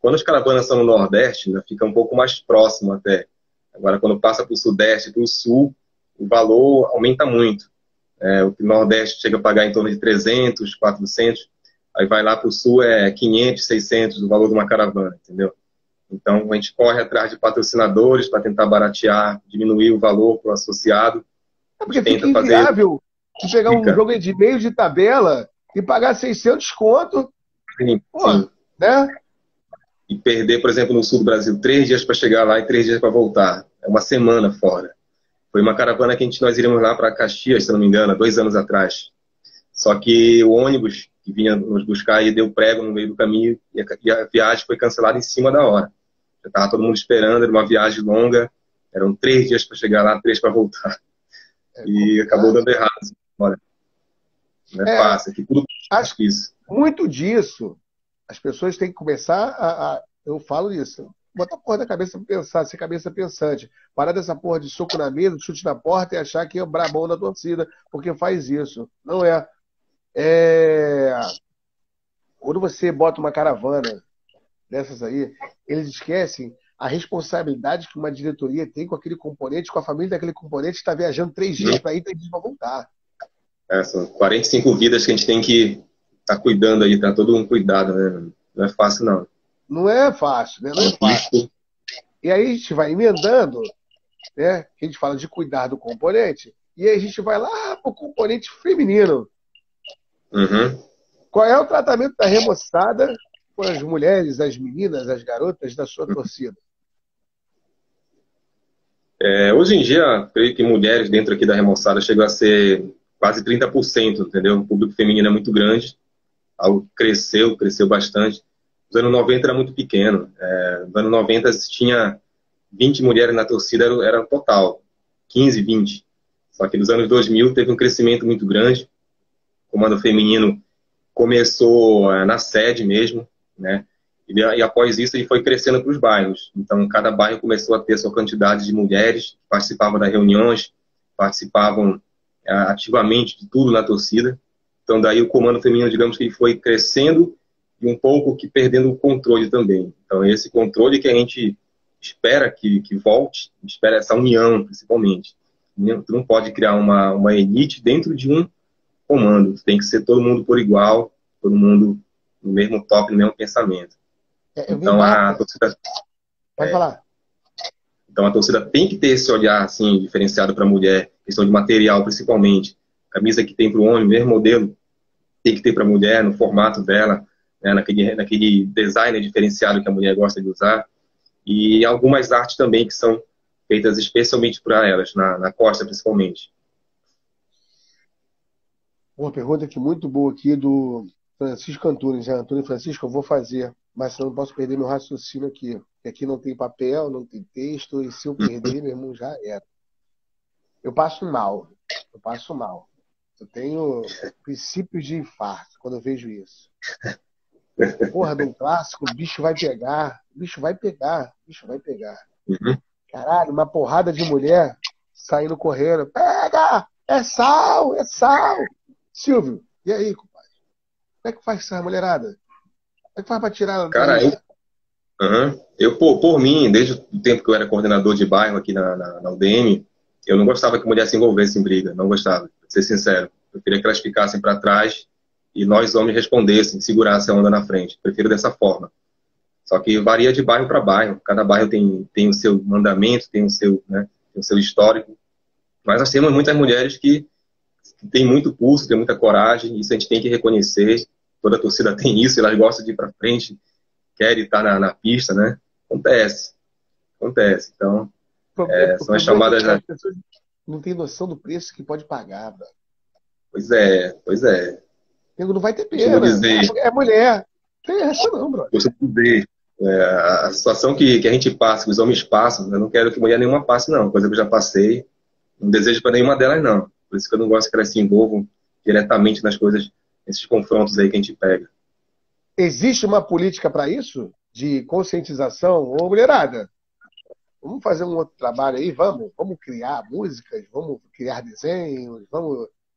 quando as caravanas são no Nordeste, né, fica um pouco mais próximo até. Agora, quando passa para o Sudeste e para o Sul, o valor aumenta muito. É, o Nordeste chega a pagar em torno de trezentos, quatrocentos, aí vai lá para o Sul é quinhentos, seiscentos o valor de uma caravana, entendeu? Então, a gente corre atrás de patrocinadores para tentar baratear, diminuir o valor para o associado. É porque fica inviável fazer... pegar fica. um jogo de meio de tabela e pagar seiscentos conto. Sim, Pô, sim. Né? E perder, por exemplo, no sul do Brasil, três dias para chegar lá e três dias para voltar. É uma semana fora. Foi uma caravana que a gente, nós iríamos lá para Caxias, se não me engano, há dois anos atrás. Só que o ônibus que vinha nos buscar aí deu prego no meio do caminho e a, e a viagem foi cancelada em cima da hora. Já estava todo mundo esperando, era uma viagem longa, eram três dias para chegar lá, três para voltar. É e acabou dando errado. Olha, não é, é fácil, aqui tudo acho que isso. Muito disso, as pessoas têm que começar a, a eu falo isso, botar a porra da cabeça pra pensar, ser cabeça pensante. Parar dessa porra de soco na mesa, chute na porta e achar que é o brabão da torcida, porque faz isso. Não é. é... Quando você bota uma caravana dessas aí, eles esquecem a responsabilidade que uma diretoria tem com aquele componente, com a família daquele componente que está viajando três dias para ir, três dias para voltar. É, são quarenta e cinco vidas que a gente tem que estar tá cuidando aí, tá todo um cuidado, né? Não é fácil, não. Não é fácil, né? Não é fácil. E aí a gente vai emendando, né? A gente fala de cuidar do componente, e aí a gente vai lá para o componente feminino. Uhum. Qual é o tratamento da remoçada com as mulheres, as meninas, as garotas da sua torcida? É, hoje em dia, creio que mulheres dentro aqui da remoçada chegam a ser quase trinta por cento, entendeu? O público feminino é muito grande, algo cresceu, cresceu bastante. Nos anos noventa era muito pequeno. É, nos anos noventa tinha vinte mulheres na torcida, era, era o total, quinze, vinte. Só que nos anos dois mil teve um crescimento muito grande. O comando feminino começou é, na sede mesmo, né? E, e após isso ele foi crescendo para os bairros. Então cada bairro começou a ter sua quantidade de mulheres que participavam das reuniões, participavam é, ativamente de tudo na torcida. Então daí o comando feminino, digamos que ele foi crescendo e um pouco que perdendo o controle também. Então esse controle que a gente espera que, que volte, espera essa união principalmente. Tu não pode criar uma, uma elite dentro de um comando. Tem que ser todo mundo por igual, todo mundo no mesmo top, no mesmo pensamento. É, então a torcida... Pode é, falar. Então a torcida tem que ter esse olhar assim, diferenciado para a mulher, questão de material principalmente. Camisa que tem para o homem, mesmo modelo, tem que ter para a mulher, no formato dela, né, naquele, naquele design diferenciado que a mulher gosta de usar. E algumas artes também que são feitas especialmente para elas, na, na costa principalmente. Uma pergunta aqui muito boa aqui do Francisco Antunes. Né? Antônio Francisco, eu vou fazer, mas eu não posso perder meu raciocínio aqui. Porque aqui não tem papel, não tem texto, e se eu perder, meu irmão, já era. Eu passo mal. Eu passo mal. Eu tenho princípios de infarto quando eu vejo isso. Porra, de um clássico, o bicho vai pegar, o bicho vai pegar, o bicho vai pegar. Uhum. Caralho, uma porrada de mulher saindo correndo. Pega! É sal, é sal! Silvio, e aí, compadre? Como é que faz essa mulherada? Como é que faz pra tirar... Cara, eu, uhum. eu por, por mim, desde o tempo que eu era coordenador de bairro aqui na, na, na U D M, eu não gostava que mulher se envolvesse em briga, não gostava, pra ser sincero. Eu queria que elas ficassem para trás e nós, homens, respondessem, segurassem a onda na frente. Prefiro dessa forma. Só que varia de bairro para bairro. Cada bairro tem, tem o seu mandamento, tem o seu, né, tem o seu histórico. Mas nós temos muitas mulheres que, que têm muito pulso, têm muita coragem. Isso a gente tem que reconhecer. Toda a torcida tem isso. Elas gostam de ir para frente, querem estar na, na pista, né? Acontece. Acontece. Então, é, são as chamadas... As pessoas não têm noção do preço que pode pagar, bro. Pois é, pois é. Não vai ter pena. Dizer, é mulher. Tem essa não, bro. Dizer, é, a situação que, que a gente passa, que os homens passam, eu não quero que mulher nenhuma passe, não. Coisa que eu já passei. Não desejo para nenhuma delas, não. Por isso que eu não gosto que elas se envolvam diretamente nas coisas, nesses confrontos aí que a gente pega. Existe uma política para isso? De conscientização? Ô, mulherada, vamos fazer um outro trabalho aí, vamos? Vamos criar músicas, vamos criar desenhos, vamos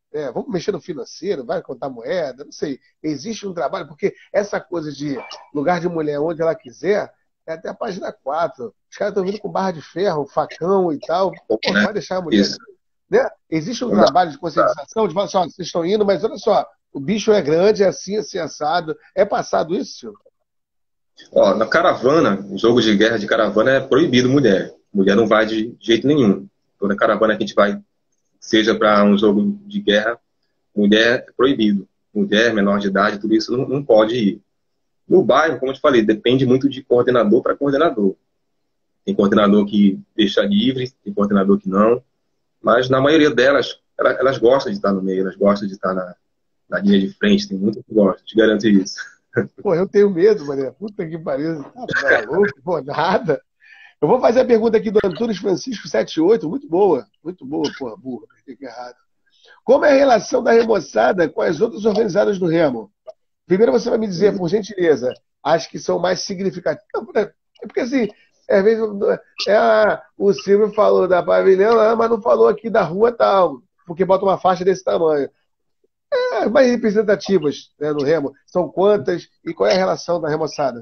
É, vamos mexer no financeiro, vai contar moeda, não sei. Existe um trabalho, porque essa coisa de lugar de mulher onde ela quiser, é até a página quatro. Os caras estão vindo com barra de ferro, facão e tal. Pô, né? vai deixar a mulher. Isso. Né? Existe um Não dá. trabalho de conscientização, de falar assim, ó, vocês estão indo, mas olha só, o bicho é grande, é assim, assim, assado. É passado isso, senhor? Ó, na caravana, jogo de guerra de caravana é proibido mulher. Mulher não vai de jeito nenhum. Toda caravana que a gente vai, seja para um jogo de guerra, mulher é proibido. Mulher, menor de idade, tudo isso não, não pode ir. No bairro, como eu te falei, depende muito de coordenador para coordenador. Tem coordenador que deixa livre, tem coordenador que não. Mas na maioria delas, elas, elas gostam de estar no meio, elas gostam de estar na, na linha de frente. Tem muito que gosta, te garanto isso. Pô, eu tenho medo, mané. Puta que pariu. Tá louco? Pô, nada. Eu vou fazer a pergunta aqui do Antunes Francisco setenta e oito, muito boa. Muito boa, porra, burra. Fiquei errado. Como é a relação da remoçada com as outras organizadas do Remo? Primeiro você vai me dizer, por gentileza, as que são mais significativas. É porque assim, às vezes é, a, o Silvio falou da pavilhão, mas não falou aqui da rua tal, porque bota uma faixa desse tamanho. É, mais representativas, né, no Remo. São quantas e qual é a relação da remoçada?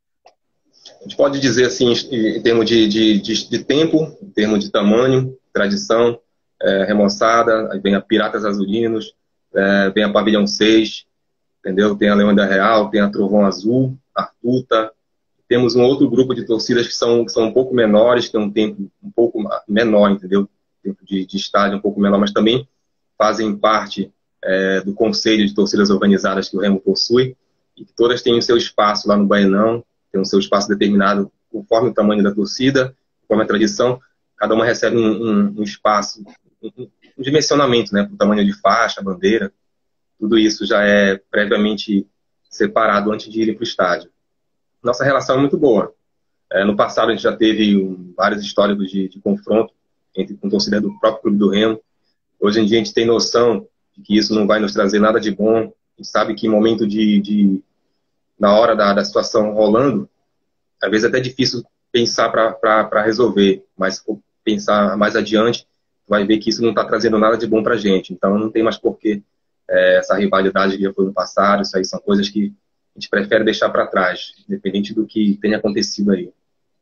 A gente pode dizer assim, em termos de, de, de, de tempo, em termos de tamanho, tradição, é, remoçada, aí vem a Piratas Azulinos, é, vem a Pavilhão seis, entendeu? Tem a Leão da Real, tem a Trovão Azul, a Artuta. Temos um outro grupo de torcidas que são, que são um pouco menores, que tem um tempo um pouco menor, entendeu? Tempo de, de estádio um pouco menor, mas também fazem parte é, do conselho de torcidas organizadas que o Remo possui, e que todas têm o seu espaço lá no Baenão, tem o seu espaço determinado conforme o tamanho da torcida, conforme a tradição. Cada uma recebe um, um, um espaço, um, um dimensionamento, né, para o tamanho de faixa, bandeira. Tudo isso já é previamente separado antes de ir para o estádio. Nossa relação é muito boa. É, no passado a gente já teve um, vários históricos de, de confronto entre com torcida do próprio Clube do Remo. Hoje em dia a gente tem noção de que isso não vai nos trazer nada de bom. A gente sabe que em momento de, de na hora da, da situação rolando, às vezes é até difícil pensar para resolver, mas se for pensar mais adiante, vai ver que isso não está trazendo nada de bom para a gente. Então não tem mais porquê é, essa rivalidade que já foi no passado. Isso aí são coisas que a gente prefere deixar para trás, independente do que tenha acontecido aí.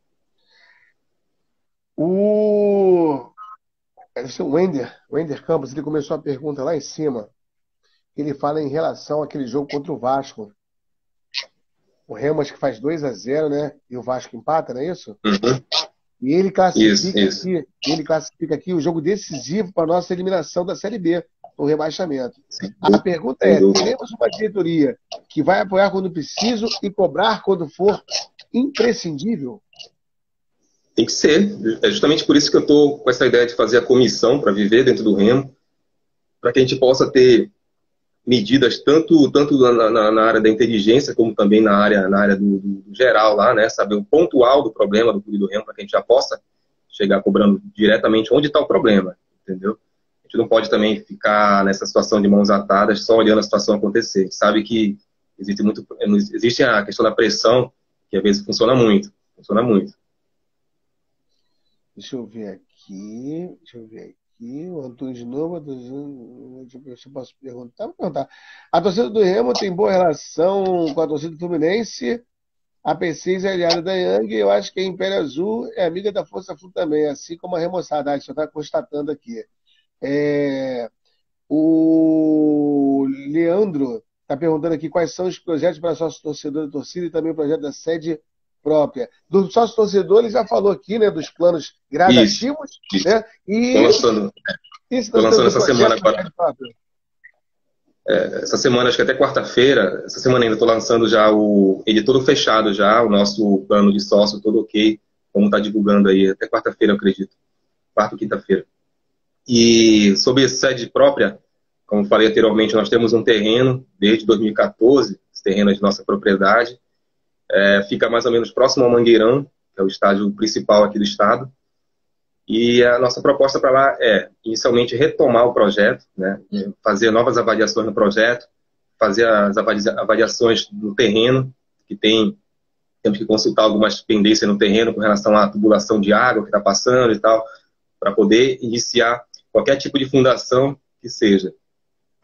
O o Wender, Wender Campos, ele começou a pergunta lá em cima. Ele fala em relação àquele jogo contra o Vasco. O Remo acho que faz dois a zero, né? E o Vasco empata, não é isso? Uhum. E ele classifica, isso, isso. Aqui, ele classifica aqui o jogo decisivo para a nossa eliminação da Série B, o rebaixamento. Sim. A pergunta é, teremos uma diretoria que vai apoiar quando preciso e cobrar quando for imprescindível? Tem que ser. É justamente por isso que eu estou com essa ideia de fazer a comissão para viver dentro do Remo, para que a gente possa ter medidas tanto, tanto na, na, na área da inteligência, como também na área, na área do, do, do geral lá, né? Saber o pontual do problema do Clube do Remo, para que a gente já possa chegar cobrando diretamente onde está o problema, entendeu? A gente não pode também ficar nessa situação de mãos atadas, só olhando a situação acontecer. A gente sabe que existe, muito, existe a questão da pressão, que às vezes funciona muito, funciona muito. Deixa eu ver aqui, deixa eu ver aqui. O Antônio de novo, deixa eu ver se eu posso perguntar. Vou perguntar. A torcida do Remo tem boa relação com a torcida do Fluminense. A P seis é aliada da Yang. Eu acho que a Império Azul é amiga da Força Flu também, assim como a remoçada. A gente só está constatando aqui. É... O Leandro está perguntando aqui quais são os projetos para sócio torcedor da torcida e também o projeto da sede própria. Do sócio torcedor, ele já falou aqui, né, dos planos gradativos, isso, isso. né? E estou lançando, tô lançando essa semana agora. É, essa semana, acho que até quarta-feira, essa semana ainda estou lançando já o ele todo fechado já, o nosso plano de sócio todo ok, como está divulgando aí, até quarta-feira, eu acredito. Quarta ou quinta-feira. E sobre a sede própria, como falei anteriormente, nós temos um terreno desde dois mil e quatorze, esse terreno é de nossa propriedade. É, fica mais ou menos próximo ao Mangueirão, que é o estádio principal aqui do estado. E a nossa proposta para lá é, inicialmente, retomar o projeto, né, fazer novas avaliações no projeto, fazer as avaliações do terreno, que tem, temos que consultar algumas pendências no terreno com relação à tubulação de água que está passando e tal, para poder iniciar qualquer tipo de fundação que seja.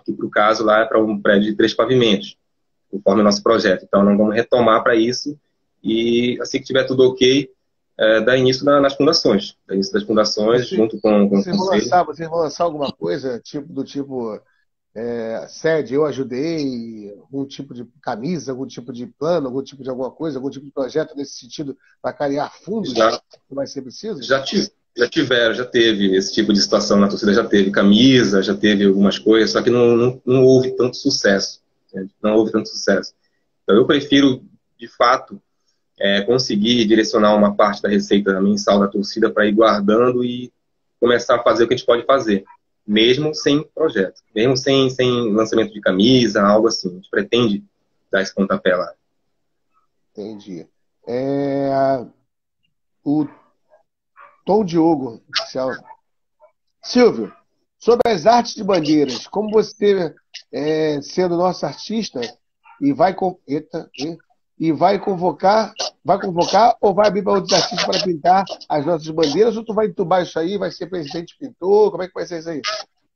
que para o caso lá é para um prédio de três pavimentos, conforme o nosso projeto. Então, nós vamos retomar para isso e, assim que tiver tudo ok, é, dar início na, nas fundações. Dar início das fundações, Você, junto com, com o vocês vão conselho. lançar, vocês vão lançar alguma coisa tipo, do tipo é, sede, eu ajudei, algum tipo de camisa, algum tipo de plano, algum tipo de alguma coisa, algum tipo de projeto nesse sentido para criar fundos Já, que vai ser preciso? já, tive, já tiveram, já teve esse tipo de situação na torcida, já teve camisa, já teve algumas coisas, só que não, não, não houve tanto sucesso. Entende? Não houve tanto sucesso. Então, eu prefiro, de fato, é, conseguir direcionar uma parte da receita mensal da torcida para ir guardando e começar a fazer o que a gente pode fazer, mesmo sem projeto, mesmo sem, sem lançamento de camisa, algo assim. A gente pretende dar esse pontapé lá. Entendi. É, o Tom Diogo, Silvio, sobre as artes de bandeiras, como você, é, sendo nosso artista, e vai, com... Eita, e... e vai convocar, vai convocar ou vai abrir para outros artistas para pintar as nossas bandeiras, ou tu vai entubar isso aí, vai ser presidente pintor, como é que vai ser isso aí?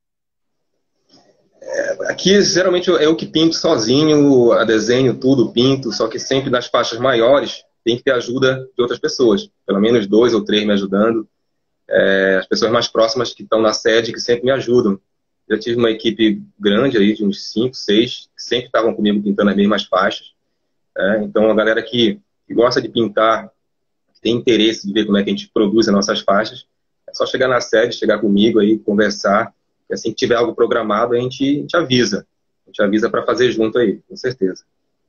É, aqui, geralmente, eu que pinto sozinho, a desenho, tudo, pinto, só que sempre nas faixas maiores tem que ter ajuda de outras pessoas, pelo menos dois ou três me ajudando, é, as pessoas mais próximas que estão na sede, que sempre me ajudam. Já tive uma equipe grande aí, de uns cinco, seis, que sempre estavam comigo pintando as mesmas faixas. É, então, a galera que, que gosta de pintar, que tem interesse de ver como é que a gente produz as nossas faixas, é só chegar na sede, chegar comigo aí, conversar, e assim que tiver algo programado, a gente, a gente avisa. A gente avisa para fazer junto aí, com certeza.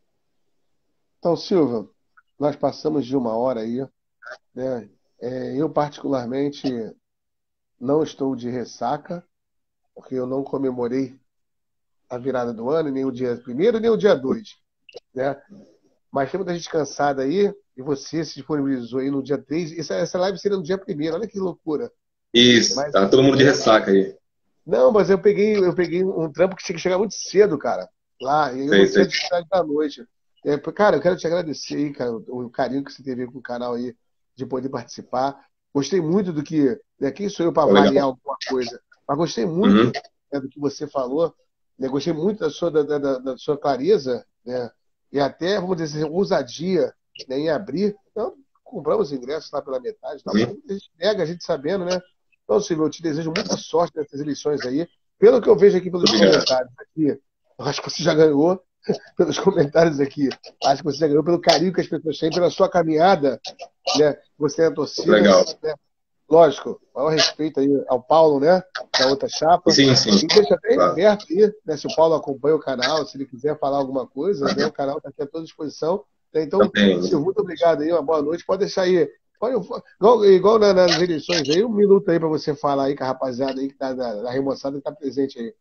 Então, Silvio, nós passamos de uma hora aí, né? É, eu, particularmente, não estou de ressaca, porque eu não comemorei a virada do ano, nem o dia primeiro, nem o dia dois, né? Mas tem muita gente cansada aí, e você se disponibilizou aí no dia três. Essa, essa live seria no dia primeiro, olha que loucura. Isso, Mas, tá todo mundo de ressaca aí. não, mas eu peguei, eu peguei um trampo que tinha que chegar muito cedo, cara. Lá, e eu não tinha disponibilidade da noite. É, cara, eu quero te agradecer aí, cara, o, o carinho que você teve com o canal aí, de poder participar. Gostei muito do que. Né, quem sou eu para avaliar alguma coisa? Mas gostei muito Uhum. né, do que você falou. Né, gostei muito da sua, da, da, da sua clareza, né? E até, vamos dizer, ousadia né, em abrir. Então, compramos ingressos lá pela metade. Tá? Uhum. A gente pega, a gente sabendo, né? Então, Silvio, eu te desejo muita sorte nessas eleições aí. Pelo que eu vejo aqui pelos Obrigado. comentários aqui, eu acho que você já ganhou. Pelos comentários aqui, acho que você já ganhou pelo carinho que as pessoas têm, pela sua caminhada, né? Você é a torcida. Legal. Né? Lógico, maior respeito aí ao Paulo, né? Da outra chapa. Sim, sim. E deixa até Claro. aberto aí, né? Se o Paulo acompanha o canal, se ele quiser falar alguma coisa, né? O canal está aqui à toda disposição. Então, Também. Silvio, muito obrigado aí, uma boa noite. Pode deixar aí. Pode, igual igual na, nas eleições aí, um minuto aí para você falar aí com a rapaziada aí que tá na, na remoçada que tá presente aí.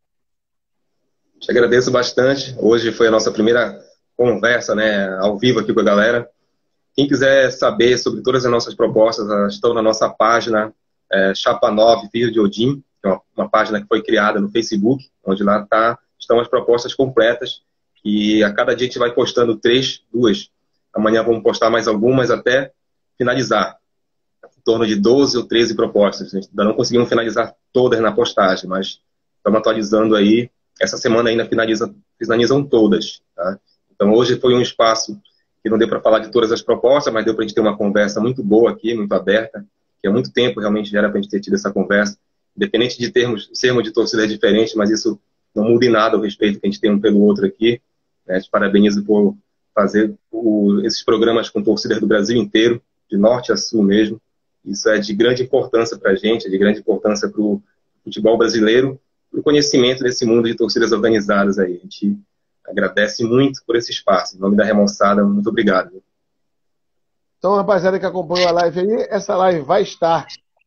Te agradeço bastante. Hoje foi a nossa primeira conversa, né, ao vivo aqui com a galera. Quem quiser saber sobre todas as nossas propostas, elas estão na nossa página é, Chapa nove Filho de Odin, que é uma, uma página que foi criada no Facebook, onde lá tá, estão as propostas completas. E a cada dia a gente vai postando três, duas. Amanhã vamos postar mais algumas até finalizar. Em torno de doze ou treze propostas. A gente ainda não conseguimos finalizar todas na postagem, mas estamos atualizando aí. Essa semana ainda finaliza, finalizam todas. Tá? Então, hoje foi um espaço que não deu para falar de todas as propostas, mas deu para a gente ter uma conversa muito boa aqui, muito aberta, que há muito tempo realmente já era para a gente ter tido essa conversa. Independente de termos, sermos de torcidas diferentes, mas isso não muda em nada o respeito que a gente tem um pelo outro aqui. Né? Te parabenizo por fazer o, esses programas com torcidas do Brasil inteiro, de norte a sul mesmo. Isso é de grande importância para a gente, é de grande importância para o futebol brasileiro, o conhecimento desse mundo de torcidas organizadas aí. A gente agradece muito por esse espaço. Em nome da Remoçada, muito obrigado. Então, rapaziada que acompanhou a live aí, essa live vai estar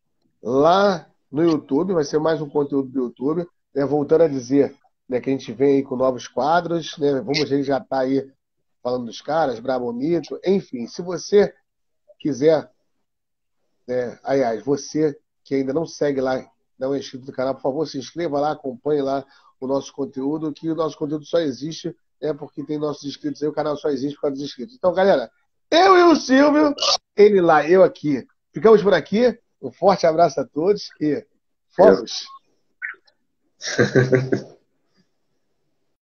lá no YouTube, vai ser mais um conteúdo do YouTube. Né? Voltando a dizer né, que a gente vem aí com novos quadros, né? Vamos ver, já tá aí falando dos caras, Brabomito, enfim, se você quiser, né, aliás, você que ainda não segue lá, não é inscrito no canal, por favor, se inscreva lá, acompanhe lá o nosso conteúdo, que o nosso conteúdo só existe né, porque tem nossos inscritos aí, o canal só existe por causa dos inscritos. Então, galera, eu e o Silvio, ele lá, eu aqui. Ficamos por aqui, um forte abraço a todos e fomos!